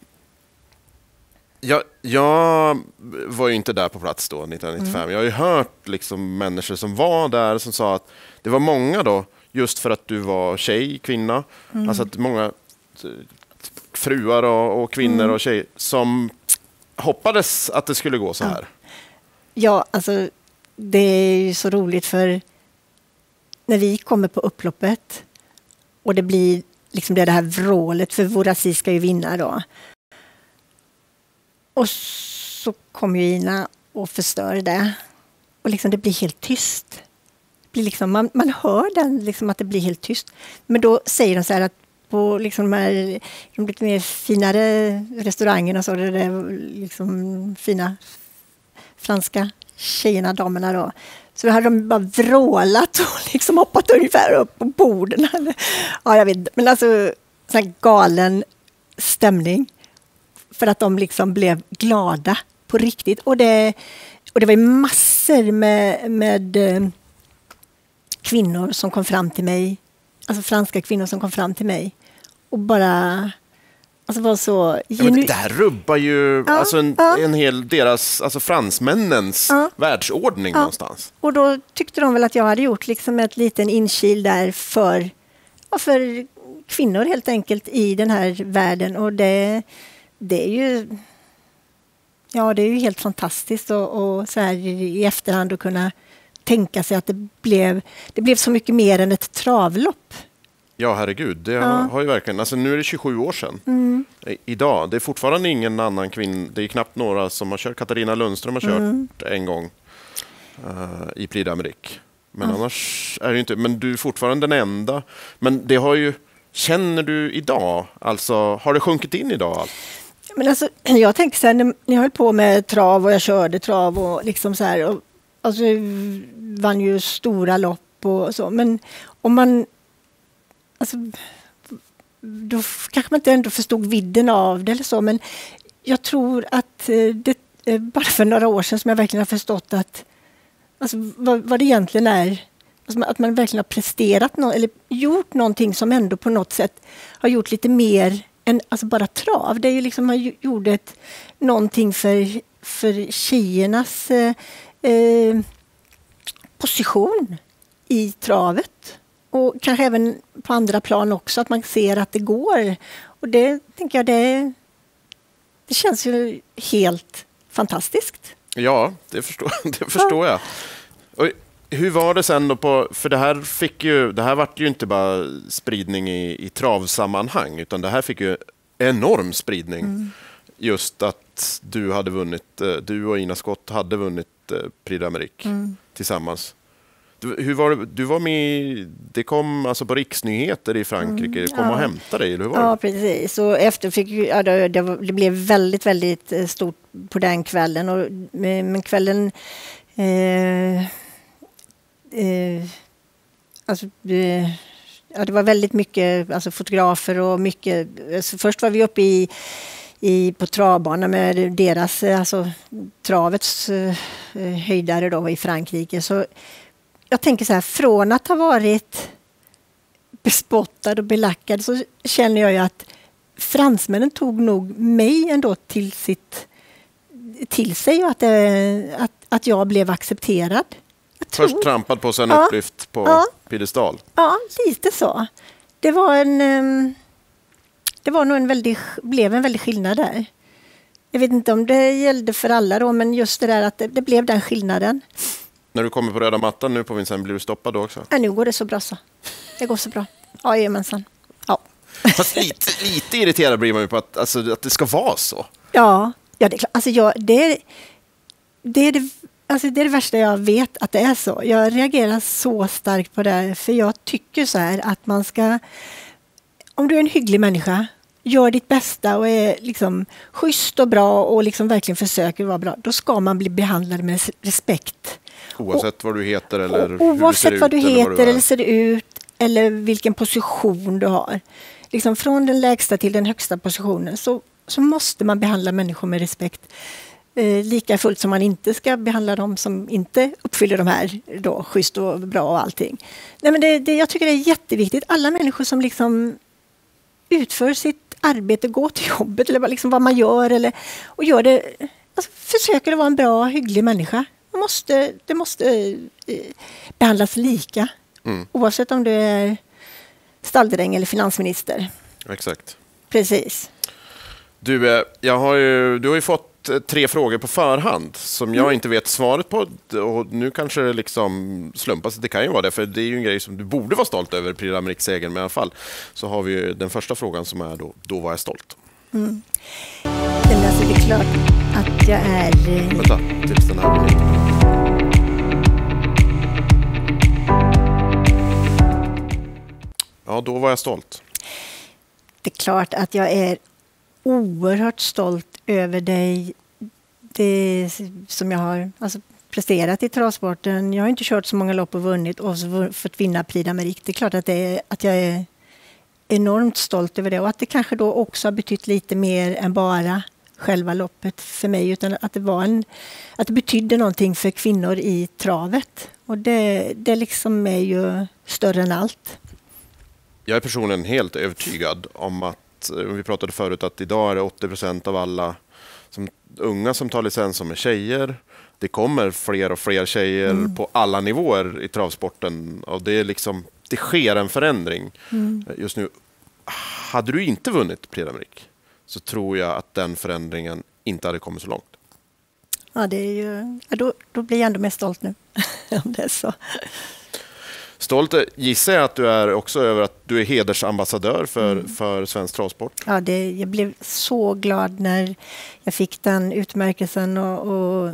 Jag, jag var ju inte där på plats då, nittonhundranittiofem. Mm. Jag har ju hört liksom människor som var där som sa att det var många då, just för att du var tjej, kvinna. Mm. Alltså att många fruar och, och kvinnor mm. och tjejer som hoppades att det skulle gå så här. Ja, ja alltså det är ju så roligt för... När vi kommer på upploppet och det blir liksom det här vrålet för Vorasi ska ju vinna då. Och så kommer ju Ina och förstör det. Och liksom det blir helt tyst. Det blir liksom, man, man hör den liksom att det blir helt tyst. Men då säger de så här att på liksom de här de lite mer finare restaurangerna så är det liksom fina franska tjejerna, damerna då. Så då hade de bara vrålat och liksom hoppat ungefär upp på borden. Ja, jag vet inte. Men alltså, sån här galen stämning. För att de liksom blev glada på riktigt. Och det, och det var ju massor med, med kvinnor som kom fram till mig. Alltså franska kvinnor som kom fram till mig. Och bara... Alltså var så ja, men det här rubbar ju ja, alltså en, ja. en hel deras, alltså fransmännens ja. världsordning ja. någonstans. Och då tyckte de väl att jag hade gjort liksom ett liten inkil där för, för kvinnor helt enkelt i den här världen. Och det, det är ju ja, det är ju helt fantastiskt och, och så här i efterhand att kunna tänka sig att det blev, det blev så mycket mer än ett travlopp. Ja, herregud. Det ja. har ju verkligen... Alltså, nu är det tjugosju år sedan. Mm. Idag. Det är fortfarande ingen annan kvinna. Det är knappt några som har kört. Katarina Lundström har kört mm. en gång uh, i Prix d'Amérique. Men mm. annars är det inte... Men du är fortfarande den enda. Men det har ju... Känner du idag? Alltså, har det sjunkit in idag? Men alltså, jag tänker så här, när jag höll på med trav och jag körde trav och liksom så här. Och, alltså, vann ju stora lopp och så. Men om man... Alltså, då kanske man inte ändå förstod vidden av det eller så, men jag tror att det bara för några år sedan som jag verkligen har förstått att alltså, vad, vad det egentligen är, alltså, att man verkligen har presterat no- eller gjort någonting som ändå på något sätt har gjort lite mer än alltså, bara trav. Det är ju liksom man gjorde ett, någonting för, för tjejernas eh, position i travet. Och kanske även på andra plan också, att man ser att det går. Och det tänker jag, det, det känns ju helt fantastiskt. Ja, det förstår, det förstår jag. Och hur var det sen då på, för det här fick ju, det här vart ju inte bara spridning i, i travsammanhang, utan det här fick ju enorm spridning. Mm. Just att du hade vunnit, du och Ina Scott hade vunnit Prix d'Amérique mm. tillsammans. Du, hur var det, du var med, det kom alltså på riksnyheter i Frankrike, mm, kom ja. och hämtade dig, eller hur var det? Ja, precis. Och efter fick, ja, det, det blev väldigt, väldigt stort på den kvällen. Och, men kvällen... Eh, eh, alltså, eh, ja, det var väldigt mycket alltså, fotografer och mycket... Alltså, först var vi uppe i, i, på travbanan med deras, alltså travets eh, höjdare då i Frankrike. Så jag tänker så här, från att ha varit bespottad och belackad så känner jag ju att fransmännen tog nog mig ändå till, sitt, till sig och att, det, att, att jag blev accepterad. Jag Först tror, trampad på, sen ja, upplyft på ja, piedestal. Ja, lite så. Det var en, det var nog en väldigt, blev en väldig skillnad där. Jag vet inte om det gällde för alla då, men just det där att det, det blev den skillnaden. När du kommer på röda mattan nu på Vincennes, blir du stoppad då också? Ja, nu går det så bra så. Det går så bra. Ja, jajamensan. Ja. Fast lite, lite irriterad blir man ju på att, alltså, att det ska vara så. Ja, ja det är klart. Alltså, jag, det, är, det, är det, alltså, det är det värsta jag vet att det är så. Jag reagerar så starkt på det. För jag tycker så här att man ska... Om du är en hygglig människa, gör ditt bästa och är liksom schysst och bra och liksom verkligen försöker vara bra, då ska man bli behandlad med respekt. Oavsett och, vad du heter eller hur oavsett du ser vad du ut, heter eller, vad du eller ser ut eller vilken position du har. Liksom från den lägsta till den högsta positionen så, så måste man behandla människor med respekt. Eh, lika fullt som man inte ska behandla dem som inte uppfyller de här då, schysst och bra och allting. Nej, men det, det, jag tycker det är jätteviktigt. Alla människor som liksom utför sitt arbete, går till jobbet eller liksom vad man gör eller, och gör det, alltså, försöker att vara en bra, hygglig människa. Man måste, det måste eh, behandlas lika. Mm. Oavsett om du är stalldräng eller finansminister. Exakt. Precis. Du, eh, jag har ju, du har ju fått eh, tre frågor på förhand som jag mm. inte vet svaret på. Och nu kanske det liksom slumpas. Det kan ju vara det, för det är ju en grej som du borde vara stolt över, Prix d'Amérique-segern, men i alla fall. Så har vi ju den första frågan som är då, då var jag stolt. Mm. Men alltså, det är klart att jag är... Vänta, tills den här blir. Ja, då var jag stolt. Det är klart att jag är oerhört stolt över dig. Det som jag har alltså, presterat i travsporten. Jag har inte kört så många lopp och vunnit och så fått vinna Prix d'Amérique. Det är klart att, det är, att jag är enormt stolt över det. Och att det kanske då också har betytt lite mer än bara själva loppet för mig. Utan att det, var en, att det betydde någonting för kvinnor i travet. Och det, det liksom är ju större än allt. Jag är personligen helt övertygad om att, vi pratade förut att idag är det åttio procent av alla som, unga som tar licens som är tjejer. Det kommer fler och fler tjejer mm. på alla nivåer i travsporten. Och det, är liksom, det sker en förändring mm. just nu. Hade du inte vunnit Prix d'Amérique så tror jag att den förändringen inte hade kommit så långt. Ja, det är ju, ja, då, då blir jag ändå mer stolt nu. Om det är så. Stolt gissar jag att du är också över att du är hedersambassadör för, mm. för svensk travsport. Ja, det, jag blev så glad när jag fick den utmärkelsen. Och, och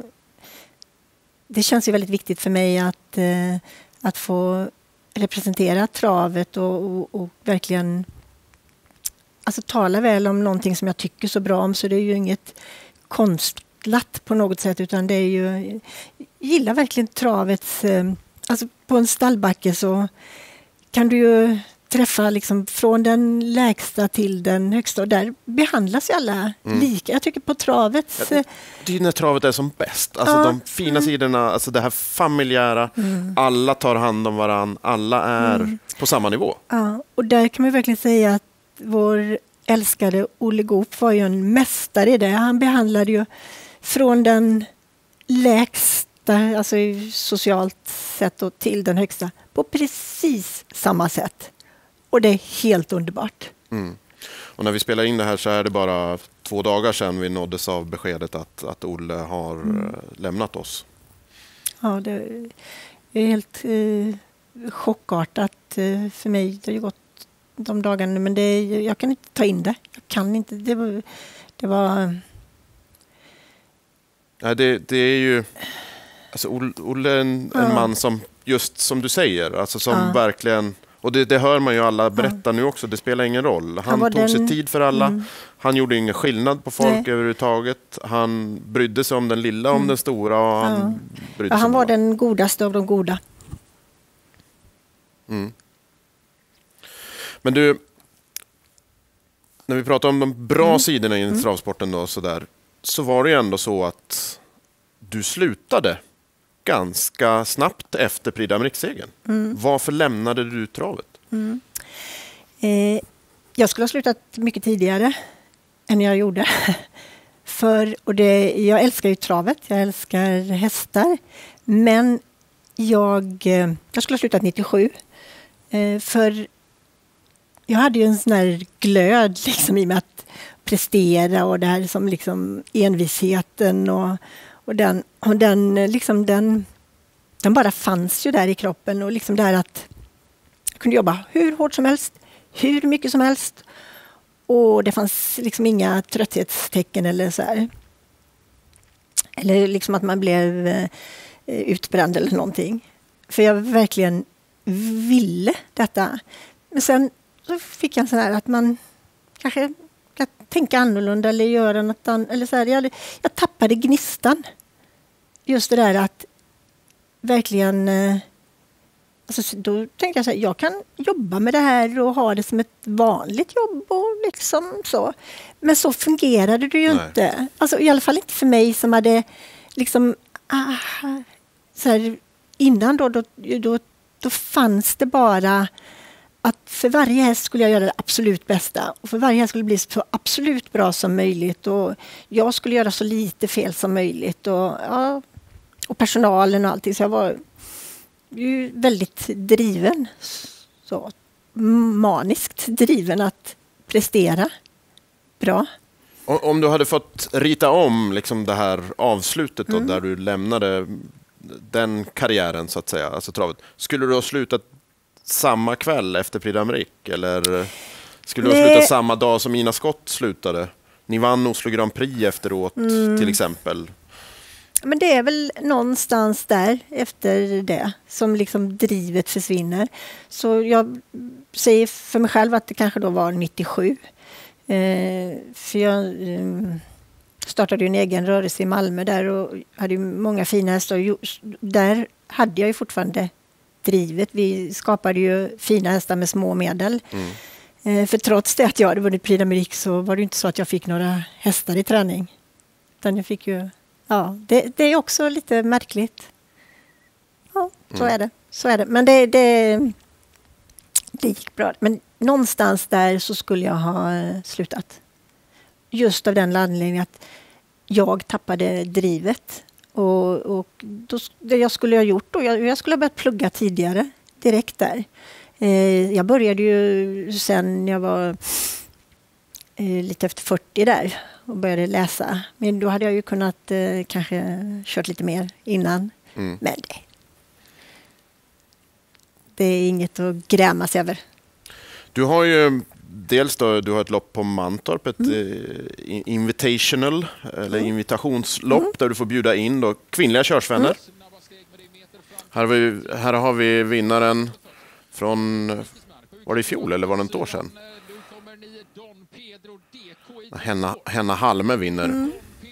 det känns ju väldigt viktigt för mig att, eh, att få representera travet och, och, och verkligen alltså, tala väl om någonting som jag tycker så bra om. Så det är ju inget konstlat på något sätt, utan det är ju, jag gillar verkligen travets... Eh, Alltså på en stallbacke så kan du ju träffa liksom från den lägsta till den högsta. Och där behandlas ju alla mm. lika. Jag tycker på travet... Ja, det är när travet är som bäst. Alltså ja. de fina mm. sidorna, alltså det här familjära. Mm. Alla tar hand om varann. Alla är mm. på samma nivå. Ja, och där kan man verkligen säga att vår älskade Olle Goop var ju en mästare i det. Han behandlade ju från den lägsta, alltså socialt sett och till den högsta på precis samma sätt. Och det är helt underbart. Mm. Och när vi spelar in det här så är det bara två dagar sedan vi nåddes av beskedet att, att Olle har mm. lämnat oss. Ja, det är helt eh, chockartat eh, för mig. Det har ju gått de dagarna nu, men det, jag kan inte ta in det. Jag kan inte. Det var... Det var ja, det, det är ju... Alltså Olle är en, ja. en man som, just som du säger, alltså som ja. verkligen... Och det, det hör man ju alla berätta ja. nu också, det spelar ingen roll. Han, han tog den... sig tid för alla, mm. han gjorde ingen skillnad på folk Nej. överhuvudtaget. Han brydde sig om den lilla, mm. om den stora. Och han ja. brydde ja, han sig var bara. den godaste av de goda. Mm. Men du, när vi pratar om de bra mm. sidorna i mm. travsporten då, så, där, så var det ju ändå så att du slutade ganska snabbt efter Prix d'Amérique-segern. Mm. Varför lämnade du travet? Mm. Eh, jag skulle ha slutat mycket tidigare än jag gjorde. För, och det, jag älskar ju travet, jag älskar hästar. Men jag, jag skulle ha slutat nittiosju. Eh, för jag hade ju en sån här glöd liksom, i med att prestera och det här som liksom envisheten och, och den, och den liksom den Den bara fanns ju där i kroppen och liksom det här att jag kunde jobba hur hårt som helst, hur mycket som helst. Och det fanns liksom inga trötthetstecken eller så här. Eller liksom att man blev eh, utbränd eller någonting. För jag verkligen ville detta. Men sen så fick jag en sån här att man kanske kan tänka annorlunda eller göra något annat. Eller så här. Jag, jag tappade gnistan. Just det där att verkligen, alltså då tänkte jag så här, jag kan jobba med det här och ha det som ett vanligt jobb och liksom så. Men så fungerade det ju Nej. inte. Alltså i alla fall inte för mig som hade liksom ah, så här, innan då, då, då, då fanns det bara att för varje häst skulle jag göra det absolut bästa och för varje häst skulle det bli så absolut bra som möjligt och jag skulle göra så lite fel som möjligt och ja, och personalen och allting. Så jag var ju väldigt driven. Så maniskt driven att prestera bra. Om du hade fått rita om liksom det här avslutet då, mm. där du lämnade den karriären så att säga, alltså travet. Skulle du ha slutat samma kväll efter Prix d'Amérique? Eller skulle du ha slutat samma dag som Ina Scott slutade? Ni vann Oslo Grand Prix efteråt mm. till exempel. Men det är väl någonstans där efter det som liksom drivet försvinner. Så jag säger för mig själv att det kanske då var nittiosju. Eh, för jag eh, startade ju en egen rörelse i Malmö där och hade ju många fina hästar. Där hade jag ju fortfarande drivet. Vi skapade ju fina hästar med små medel. Mm. Eh, för trots det att jag hade vunnit Prix d'Amérique så var det inte så att jag fick några hästar i träning. Utan jag fick ju... Ja, det, det är också lite märkligt. Ja, så mm. är det. Så är det. Men det, det, det gick bra. Men någonstans där så skulle jag ha slutat. Just av den anledningen att jag tappade drivet. Och, och då, det jag skulle ha gjort då, jag, jag skulle ha börjat plugga tidigare. Direkt där. Eh, jag började ju sen jag var eh, lite efter fyrtio där. Och började läsa. Men då hade jag ju kunnat eh, kanske kört lite mer innan. Mm. Men det, det är inget att gräma sig över. Du har ju dels då, du har ett lopp på Mantorp, ett mm. eh, invitational eller mm. invitationslopp mm. där du får bjuda in då kvinnliga körsvänner. Mm. Här, har vi, här har vi vinnaren från, var det i fjol eller var det ett år sedan? Henna, Henna Halme vinner. Mm.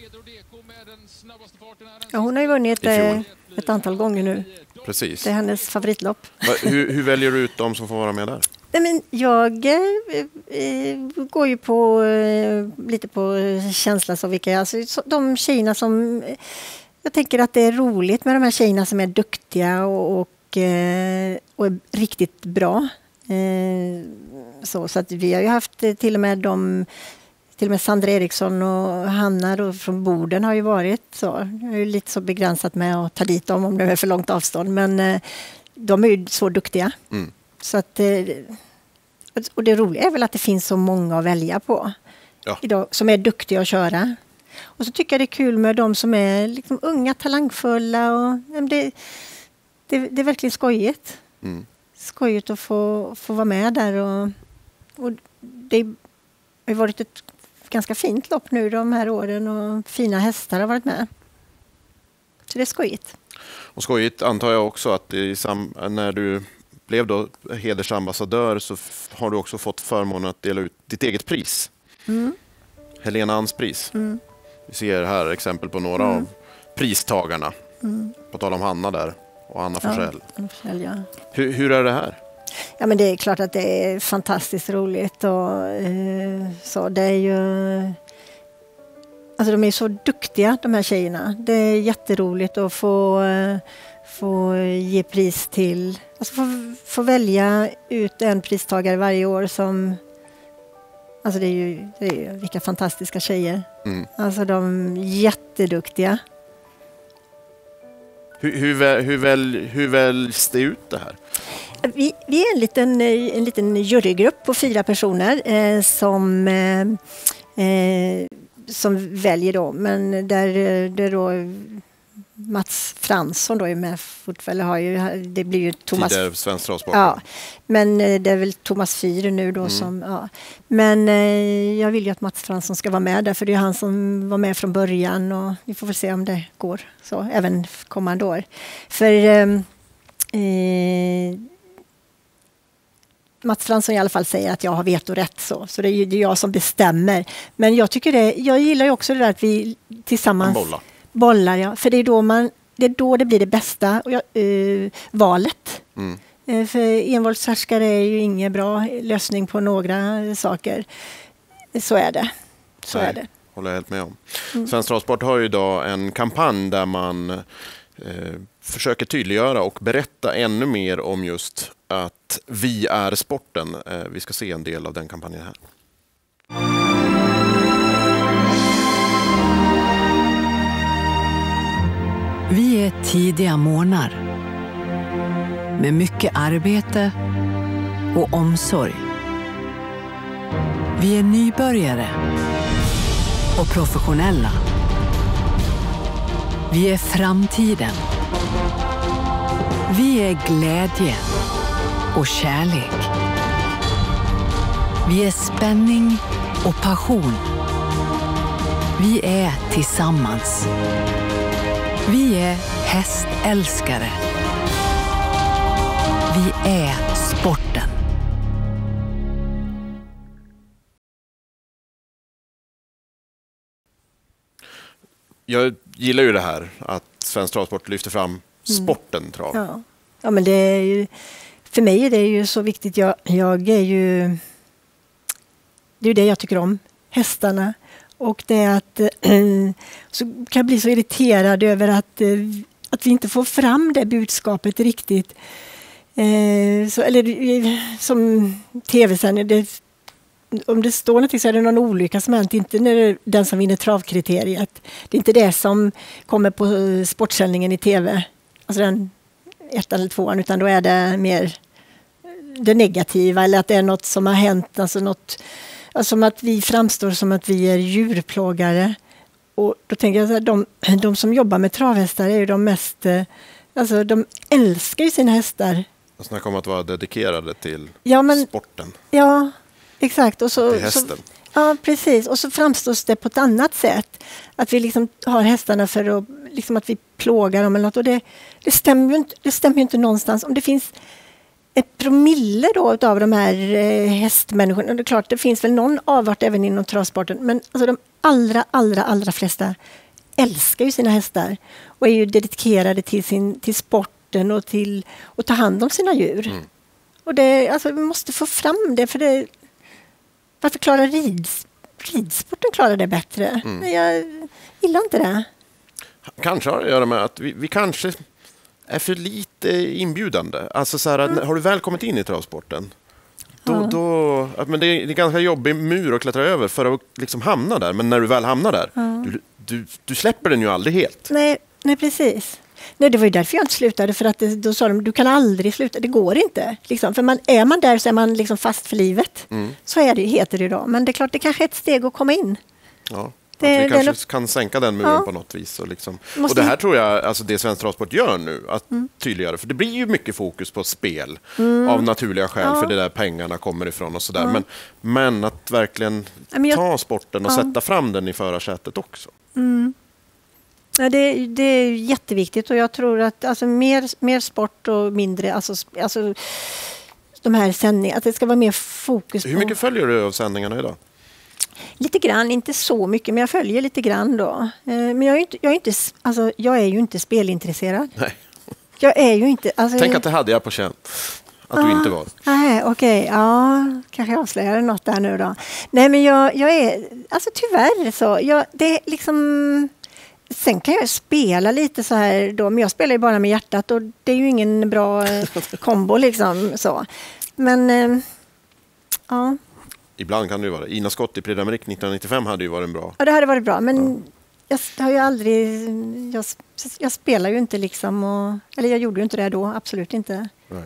Ja, hon har ju vunnit ett, ett antal gånger nu. Precis. Det är hennes favoritlopp. Hur, hur väljer du ut dem som får vara med där? Nej, men jag eh, går ju på eh, lite på känsla så vilka alltså, de tjejerna som jag tänker att det är roligt med de här tjejerna som är duktiga och, och, eh, och är riktigt bra. Eh, så, så att vi har ju haft till och med de till och med Sandra Eriksson och Hanna då från Boden har ju varit så. Jag är ju lite så begränsat med att ta dit dem om det är för långt avstånd. Men eh, de är ju så duktiga. Mm. Så att, och det roliga är väl att det finns så många att välja på Ja. idag, som är duktiga att köra. Och så tycker jag det är kul med de som är liksom unga, talangfulla. Och, det, det, det är verkligen skojigt. Mm. Skojigt att få, få vara med där. Och, och det har varit ett ganska fint lopp nu de här åren och fina hästar har varit med. Så det är skojigt. Och skojigt antar jag också att i sam- när du blev då hedersambassadör så f- har du också fått förmånen att dela ut ditt eget pris. Mm. Helena Anns pris. Mm. Vi ser här exempel på några Mm. av pristagarna. Mm. På tal om Hanna där och Anna Ja, Forsell. Forsell, ja. Hur, hur är det här? Ja, men det är klart att det är fantastiskt roligt. Och, eh, så det är ju... Alltså de är så duktiga, de här tjejerna. Det är jätteroligt att få, eh, få ge pris till... Alltså få, få välja ut en pristagare varje år som... Alltså det är ju, det är ju vilka fantastiska tjejer. Mm. Alltså de är jätteduktiga. Hur, hur, väl, hur, väl, hur väljs det ut det här? Vi, vi är en liten, en liten jurygrupp på fyra personer eh, som, eh, eh, som väljer då. Men där, där då Mats Fransson då är med fortfarande. Har ju, det blir ju Thomas... Tidigare svensk travsport. Ja, men det är väl Thomas Fyre nu då Mm. som... Ja. Men eh, jag vill ju att Mats Fransson ska vara med där, för det är han som var med från början och vi får väl se om det går så, även kommande år. För... Eh, eh, Mats Fransson i alla fall säger att jag har vetorätt, så, så det är ju det är jag som bestämmer. Men jag tycker det, jag gillar ju också det där att vi tillsammans Bolla. bollar, ja, för det är då man, det är då det blir det bästa och jag, eh, valet. Mm. Eh, för envåldshärskare är ju ingen bra lösning på några saker. Så är det. Så Nej, är det. håller jag helt med om. Mm. Svensk travsport har ju idag en kampanj där man eh, försöker tydliggöra och berätta ännu mer om just att vi är sporten. Eh, vi ska se en del av den kampanjen här. Vi är tidiga morgnar med mycket arbete och omsorg. Vi är nybörjare och professionella. Vi är framtiden. Vi är glädje och kärlek. Vi är spänning och passion. Vi är tillsammans. Vi är hästälskare. Vi är sporten. Jag gillar ju det här att Svensk travsport lyfter fram sporten trav. Ja. Ja, men det är ju, för mig är det ju så viktigt. Jag, jag är ju... Det är ju det jag tycker om. Hästarna. Och det är att... Äh, så kan jag bli så irriterad över att, äh, att vi inte får fram det budskapet riktigt. Äh, så, eller som tv-sändning. Om det står någonting så är det någon olycka som hänt. Inte när det är den som vinner travkriteriet. Det är inte det som kommer på sportsändningen i tv. Alltså den ettan eller tvåan, utan då är det mer det negativa eller att det är något som har hänt, alltså något, alltså som att vi framstår som att vi är djurplågare. Och då tänker jag så här, de, de som jobbar med travhästar är ju de mest, alltså de älskar ju sina hästar. Jag snackar om att vara dedikerade till ja, men, sporten. Ja, exakt. Och så, till hästen. Så, ja, precis. Och så framstås det på ett annat sätt. Att vi liksom har hästarna för att, liksom att vi plågar dem eller något. Och det, det, stämmer ju inte, det stämmer ju inte någonstans. Om det finns ett promille då av de här eh, hästmänniskorna. Det är klart, det finns väl någon avart även inom travsporten. Men alltså de allra, allra, allra flesta älskar ju sina hästar. Och är ju dedikerade till, sin, till sporten och till att ta hand om sina djur. Mm. Och det, alltså, vi måste få fram det. För det varför klarar rids, ridsporten klarar det bättre? Mm. Jag gillar inte det. Kanske har det att göra med att vi, vi kanske är för lite inbjudande. Alltså så här, att, mm. har du väl kommit in i travsporten? Då, ja. då, men det är en ganska jobbig mur att klättra över för att liksom hamna där. Men när du väl hamnar där, ja. du, du, du släpper den ju aldrig helt. Nej, nej precis. Nej, det var ju därför jag inte slutade. För att det, då sa de, du kan aldrig sluta. Det går inte. Liksom. För man, är man där så är man liksom fast för livet. Mm. Så är det, heter det idag. Men det är klart, det kanske är ett steg att komma in. Ja. Det, vi kanske det, kan sänka den muren ja. på något vis. Och, liksom. och det här tror jag, alltså det Svensk Travsport gör nu, att mm. tydligare. För det blir ju mycket fokus på spel mm. av naturliga skäl, ja. för det där pengarna kommer ifrån och sådär. Ja. Men, men att verkligen men jag, ta sporten och ja. sätta fram den i förarsätet också. Mm. Ja, det, det är jätteviktigt och jag tror att alltså, mer, mer sport och mindre, alltså, alltså de här sändningarna, att det ska vara mer fokus på... Hur mycket följer du av sändningarna idag? Lite grann, inte så mycket, men jag följer lite grann då. Men jag är, inte, jag är, inte, alltså, jag är ju inte spelintresserad. Nej. Jag är ju inte... Alltså, Tänk att det hade jag på känn. Att ah, du inte var. Nej, okej. Okay, ja, kanske jag avslöjar något där nu då. Nej, men jag, jag är... Alltså tyvärr så. Jag, det är liksom... Sen kan jag spela lite så här då, men jag spelar ju bara med hjärtat och det är ju ingen bra eh, kombo liksom så. Men eh, ja. Ibland kan det ju vara. Ina Scott i Prix d'Amérique nittonhundranittiofem hade ju varit en bra. Ja, det hade varit bra, men ja. jag har ju aldrig jag, jag spelar ju inte liksom och, eller jag gjorde ju inte det då, absolut inte. Nej.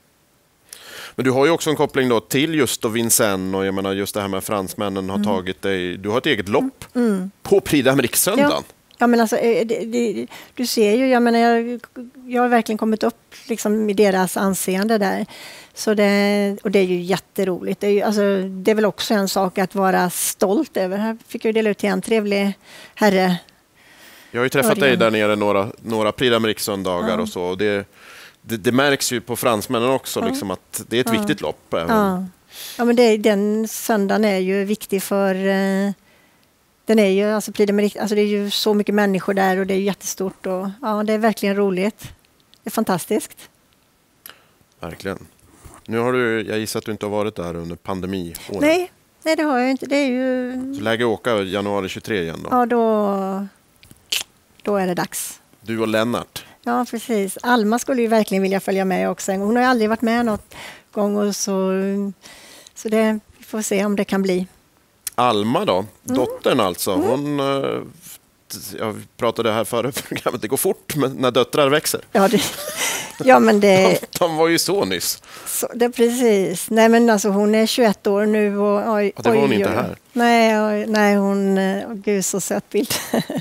Men du har ju också en koppling då till just då Vincennes och jag menar just det här med fransmännen har mm. tagit dig, du har ett eget lopp mm. på Prix d'Amérique söndagen. Ja. Ja, men alltså, det, det, du ser ju, jag menar, jag, jag har verkligen kommit upp liksom, i deras anseende där. Så det, och det är ju jätteroligt. Det är, ju, alltså, det är väl också en sak att vara stolt över. Här fick jag dela ut till en trevlig herre. Jag har ju träffat dig där nere några, några Prix d'Amérique söndagar ja. och så. Och det, det, det märks ju på fransmännen också ja. liksom, att det är ett ja. viktigt lopp. Även. Ja. ja, men det, den söndagen är ju viktig för... Eh, Den är ju, alltså, alltså det är ju så mycket människor där och det är jättestort och ja, det är verkligen roligt. Det är fantastiskt. Verkligen. Nu har du, jag gissar att du inte har varit där under pandemiåren. Nej, nej det har jag inte. Det är ju... Så läge att åka januari tjugotre igen då? Ja, då, då är det dags. Du och Lennart? Ja, precis. Alma skulle ju verkligen vilja följa med också. Hon har ju aldrig varit med något gång och så, så det, vi får se om det kan bli. Alma då, dottern alltså, hon, jag pratade här före programmet, det går fort när döttrar växer. Ja, det, ja men det... De, de var ju så nyss. Så, det är precis. Nej men alltså hon är tjugoett år nu och... Oj, ja, det var hon oj, inte oj. här. Nej, oj, nej hon... Oh, gud, så söt bild.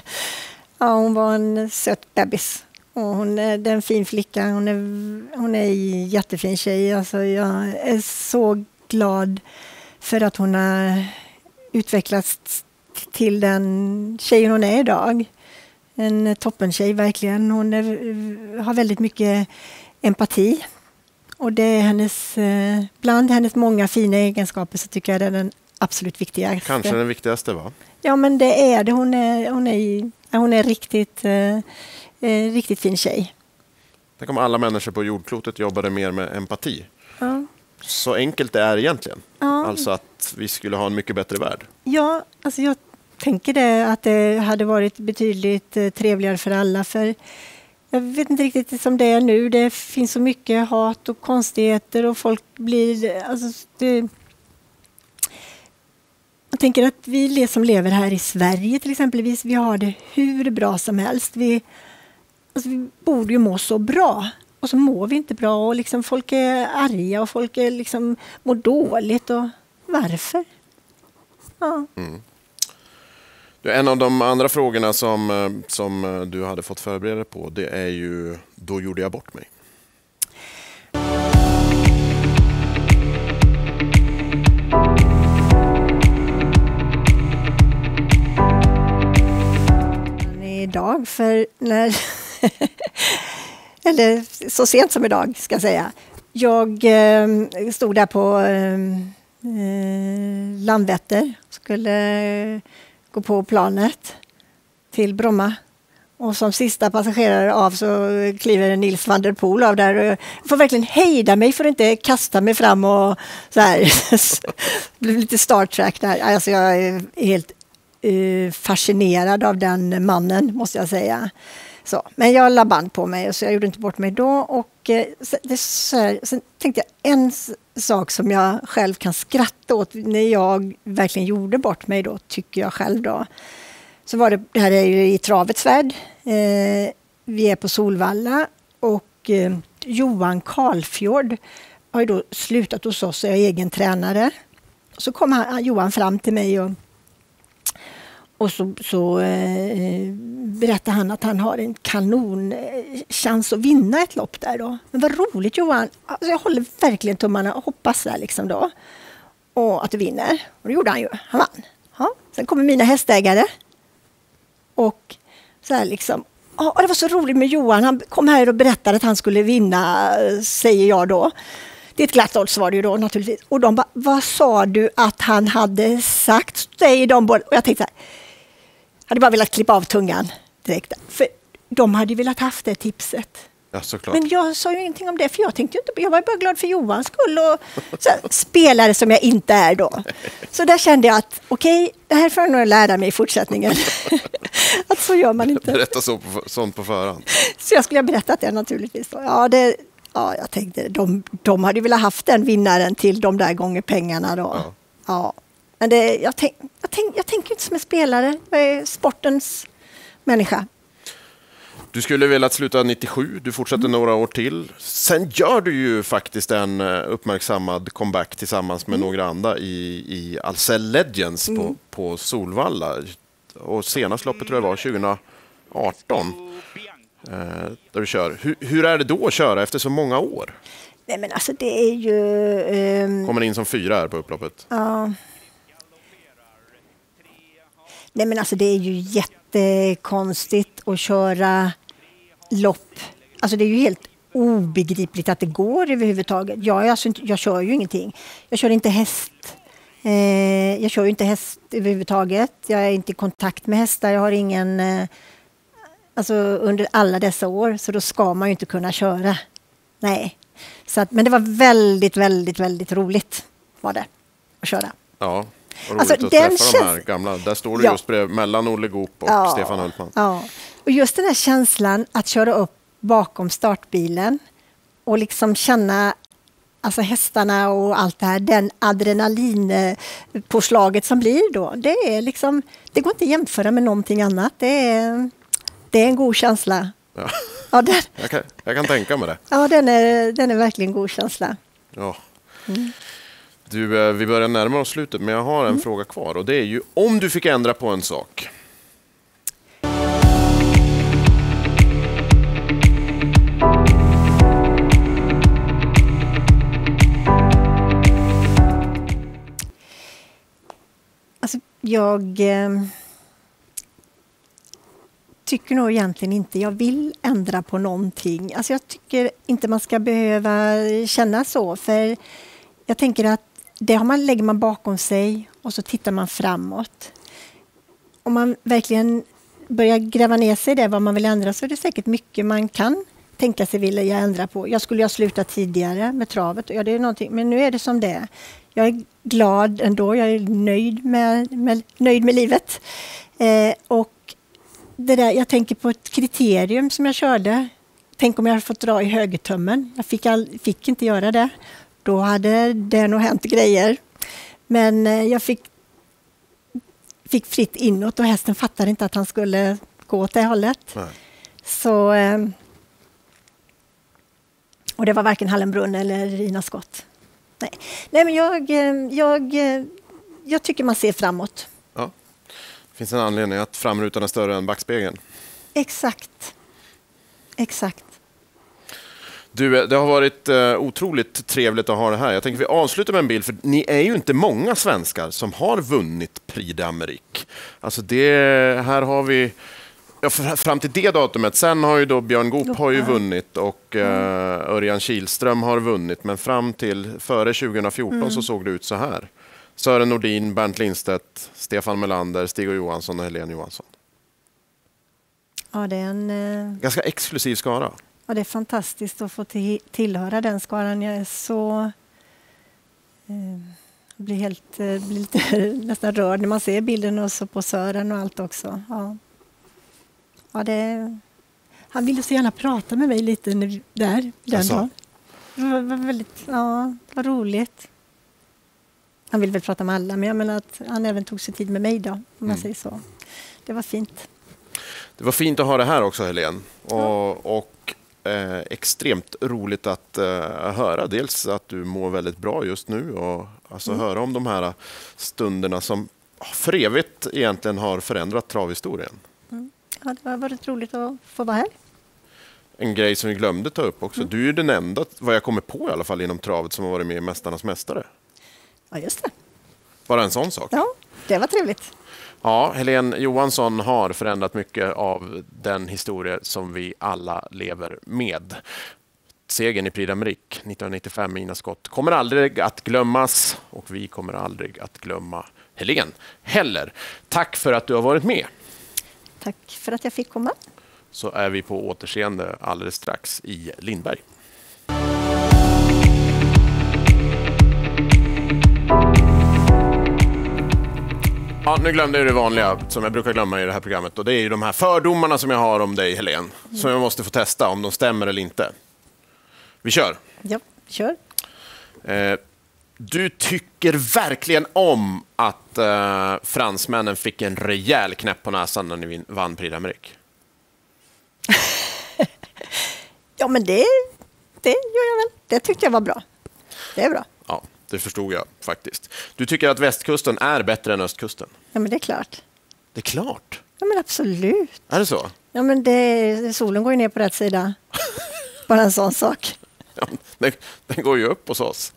Ja, hon var en söt bebis. Och hon är, det är en fin flicka, hon är, hon är en jättefin tjej. Alltså, jag är så glad för att hon har... utvecklats till den tjejen hon är idag. En toppentjej verkligen. Hon är, har väldigt mycket empati. Och det är hennes, bland hennes många fina egenskaper så tycker jag det är den absolut viktigaste. Kanske den viktigaste, va? Ja, men det är det. Hon är, hon är, hon är riktigt, eh, riktigt fin tjej. Tänk om alla människor på jordklotet jobbade mer med empati. Ja. Så enkelt det är egentligen. Ja. Alltså att vi skulle ha en mycket bättre värld. Ja, alltså jag tänker det att det hade varit betydligt trevligare för alla. För jag vet inte riktigt som det är nu. Det finns så mycket hat och konstigheter och folk blir... Alltså det, jag tänker att vi som lever här i Sverige till exempelvis, vi har det hur bra som helst. Vi, alltså vi borde ju må så bra. Och så mår vi inte bra och liksom folk är arga och folk är liksom mår dåligt. Och varför? Ja. Mm. En av de andra frågorna som, som du hade fått förbereda dig på, det är ju då gjorde jag bort mig. Idag, för när... Eller så sent som idag ska jag säga. Jag eh, stod där på eh, Landvetter och skulle eh, gå på planet till Bromma. Och som sista passagerare av så kliver Nils van der Poel av där. Jag får verkligen hejda mig för att inte kasta mig fram och så här. Blir lite Star Trek där. Alltså jag är helt eh, fascinerad av den mannen måste jag säga. Så, men jag la band på mig så jag gjorde inte bort mig då. Och, eh, det, så här, sen tänkte jag en sak som jag själv kan skratta åt när jag verkligen gjorde bort mig då, tycker jag själv då. Så var det, det här är ju i travets värld. Eh, vi är på Solvalla och eh, Johan Karlfjord har ju då slutat hos oss och är egen tränare. Så kom han, Johan fram till mig och, och så, så eh, berättade han att han har en kanonchans att vinna ett lopp där då. Men vad roligt Johan, alltså, jag håller verkligen tummarna och hoppas där liksom då. Och att du vinner. Och det gjorde han ju, han vann. Ja. Sen kommer mina hästägare och så här liksom, oh, det var så roligt med Johan, han kom här och berättade att han skulle vinna, säger jag då. Det är ett glatt odds var det ju då naturligtvis. Och de bara, vad sa du att han hade sagt? Säger de både. Och jag tänkte så här, hade bara velat klippa av tungan direkt. För de hade ju velat haft det tipset. Ja, såklart. Men jag sa ju ingenting om det, för jag tänkte inte, jag var bara glad för Johans skull och så här, spelare som jag inte är då. Så där kände jag att okej, okay, det här får jag nog lära mig i fortsättningen. Att så gör man inte. Berätta så på, sånt på förhand. Så jag skulle ha berättat det naturligtvis. Då. Ja, det, ja, jag tänkte, de, de hade ju velat haft den vinnaren till de där gånger pengarna då. Ja. Ja. Men det, jag, tänk, jag, tänk, jag tänker inte som en spelare, jag är sportens människa. Du skulle velat sluta nittiosju, du fortsätter mm. några år till. Sen gör du ju faktiskt en uppmärksammad comeback tillsammans med mm. några andra i, i Ahlsell Legends mm. på, på Solvalla. Och senast loppet tror jag var tjugo arton. Eh, där du kör. Hur, hur är det då att köra efter så många år? Nej men alltså det är ju... Um... Kommer in som fyra här på upploppet. Ja. Nej men alltså det är ju jättekonstigt att köra lopp. Alltså det är ju helt obegripligt att det går överhuvudtaget. Jag, är alltså inte, jag kör ju ingenting. Jag kör inte häst. Eh, jag kör ju inte häst överhuvudtaget. Jag är inte i kontakt med hästar. Jag har ingen... Eh, alltså under alla dessa år. Så då ska man ju inte kunna köra. Nej. Så att, men det var väldigt, väldigt, väldigt roligt var det att köra. Ja. Och roligt alltså, att den träffa känns... de här gamla. Där står du ja. just bredvid, mellan Olle Goop och ja. Stefan Hultman. Ja. Och just den här känslan att köra upp bakom startbilen och liksom känna alltså hästarna och allt det här, den adrenalinpåslaget som blir då. Det är liksom, det går inte att jämföra med någonting annat. Det är, det är en god känsla. Ja. Ja, den, jag, kan, jag kan tänka mig det. Ja, den är, den är verkligen en god känsla. Ja. Mm. Du, vi börjar närma oss slutet, men jag har en mm. fråga kvar. Och det är ju, om du fick ändra på en sak. Alltså, jag eh, tycker nog egentligen inte jag vill ändra på någonting. Alltså, jag tycker inte man ska behöva känna så, för jag tänker att det har man, lägger man bakom sig och så tittar man framåt. Om man verkligen börjar gräva ner sig i det vad man vill ändra, så är det säkert mycket man kan tänka sig vilja ändra på. Jag skulle ha slutat tidigare med travet, ja, det är någonting, men nu är det som det är. Jag är glad ändå, jag är nöjd med, med, nöjd med livet. Eh, och det där, jag tänker på ett kriterium som jag körde. Tänk om jag hade fått dra i högertummen. Jag fick, all, fick inte göra det. Då hade det nog hänt grejer. Men eh, jag fick, fick fritt inåt och hästen fattade inte att han skulle gå åt det hållet. Nej. Så, eh, och det var varken Hallenbrunn eller Rina Skott. Nej, Nej men jag, jag, jag tycker man ser framåt. Ja. Finns en anledning att framrutan är större än backspegeln? Exakt. Exakt. Du, det har varit uh, otroligt trevligt att ha det här. Jag tänker vi avslutar med en bild, för ni är ju inte många svenskar som har vunnit Prix d'Amérique. Alltså det, här har vi, ja, fram till det datumet, sen har ju då Björn Goop har ju vunnit och uh, Örjan Kihlström har vunnit, men fram till före tjugo fjorton mm. så såg det ut så här. Sören Nordin, Bernt Lindstedt, Stefan Melander, Stig Johansson och Helene Johansson. Ja, det är en... Uh... ganska exklusiv skara. Ja, det är fantastiskt att få tillhöra den skaran. Jag är så... Eh, blir helt eh, blir lite nästan rörd när man ser bilden och så på Sören och allt också. Ja. Ja, det, han ville så gärna prata med mig lite när, där. Den dagen. Det var, var väldigt, ja, var roligt. Han vill väl prata med alla, men jag menar att han även tog sig tid med mig då, om man mm. säger så. Det var fint. Det var fint att ha det här också, Helene. Och, och eh, extremt roligt att eh, höra. Dels att du mår väldigt bra just nu och alltså mm. höra om de här stunderna som för evigt egentligen har förändrat travhistorien. Mm. Ja, det har varit roligt att få vara här. En grej som vi glömde ta upp också. Mm. Du är den enda, vad jag kommer på i alla fall, inom travet som har varit med i Mästarnas mästare. Ja, just det. Bara en sån sak. Ja, det var trevligt. Ja, Helene Johansson har förändrat mycket av den historia som vi alla lever med. Segern i Prix d'Amérique nittonhundranittiofem, Ina Scott, kommer aldrig att glömmas och vi kommer aldrig att glömma Helene heller. Tack för att du har varit med. Tack för att jag fick komma. Så är vi på återseende alldeles strax i Lindberg. Ja, nu glömde jag det vanliga som jag brukar glömma i det här programmet. Och det är ju de här fördomarna som jag har om dig, Helene. Som jag måste få testa om de stämmer eller inte. Vi kör. Ja, vi kör. Eh, du tycker verkligen om att eh, fransmännen fick en rejäl knäpp på näsan när ni vann Prix d'Amérique. Ja, men det, det gör jag väl. Det tyckte jag var bra. Det är bra. Ja, det förstod jag faktiskt. Du tycker att västkusten är bättre än östkusten? Ja, men det är klart. Det är klart? Ja, men absolut. Är det så? Ja, men det, solen går ju ner på rätt sida. Bara en sån sak. Ja, den, den går ju upp hos oss.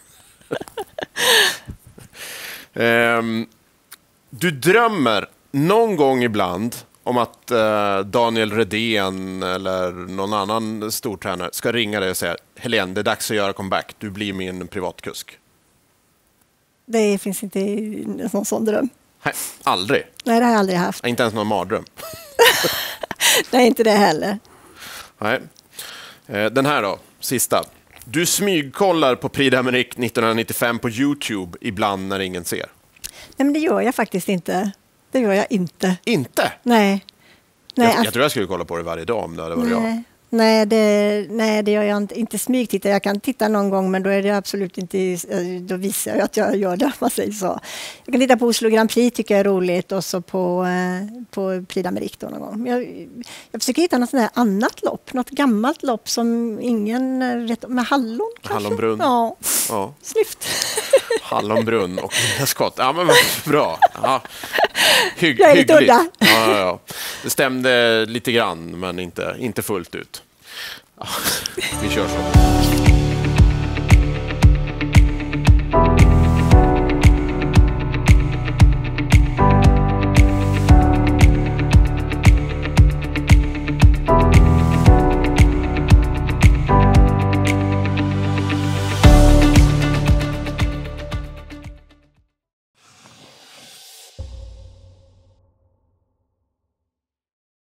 um, du drömmer någon gång ibland om att uh, Daniel Redén eller någon annan stor tränare ska ringa dig och säga: Helene, det är dags att göra comeback. Du blir min privatkusk. Det finns inte någon sån dröm. Nej, aldrig? Nej, det har jag aldrig haft. Inte ens någon mardröm? Nej, inte det heller. Nej. Den här då, sista. Du smygkollar på Prix d'Amérique nittonhundranittiofem på YouTube ibland när ingen ser. Nej, men det gör jag faktiskt inte. Det gör jag inte. Inte? Nej. Nej jag, att... jag tror jag skulle kolla på det varje dag om det hade varit nej. jag. Nej det, nej, det gör jag inte. Inte smygtitta. Jag kan titta någon gång, men då är det absolut inte... Då visar jag att jag gör det, om man säger så. Jag kan titta på Oslo Grand Prix, tycker jag är roligt. Och så på, på Prix d'Amérique då någon gång. Jag, jag försöker hitta något sånt här annat lopp. Något gammalt lopp som ingen vet om. Med hallon kanske? Hallonbrunn. Ja, ja. Snyft. Hallonbrunn och Ina Scott. Ja, men vad bra. Ja. Hygg, jag är lite hyggligt. udda. Ja, ja, ja. Det stämde lite grann, men inte, inte fullt ut. Ja, vi kör så.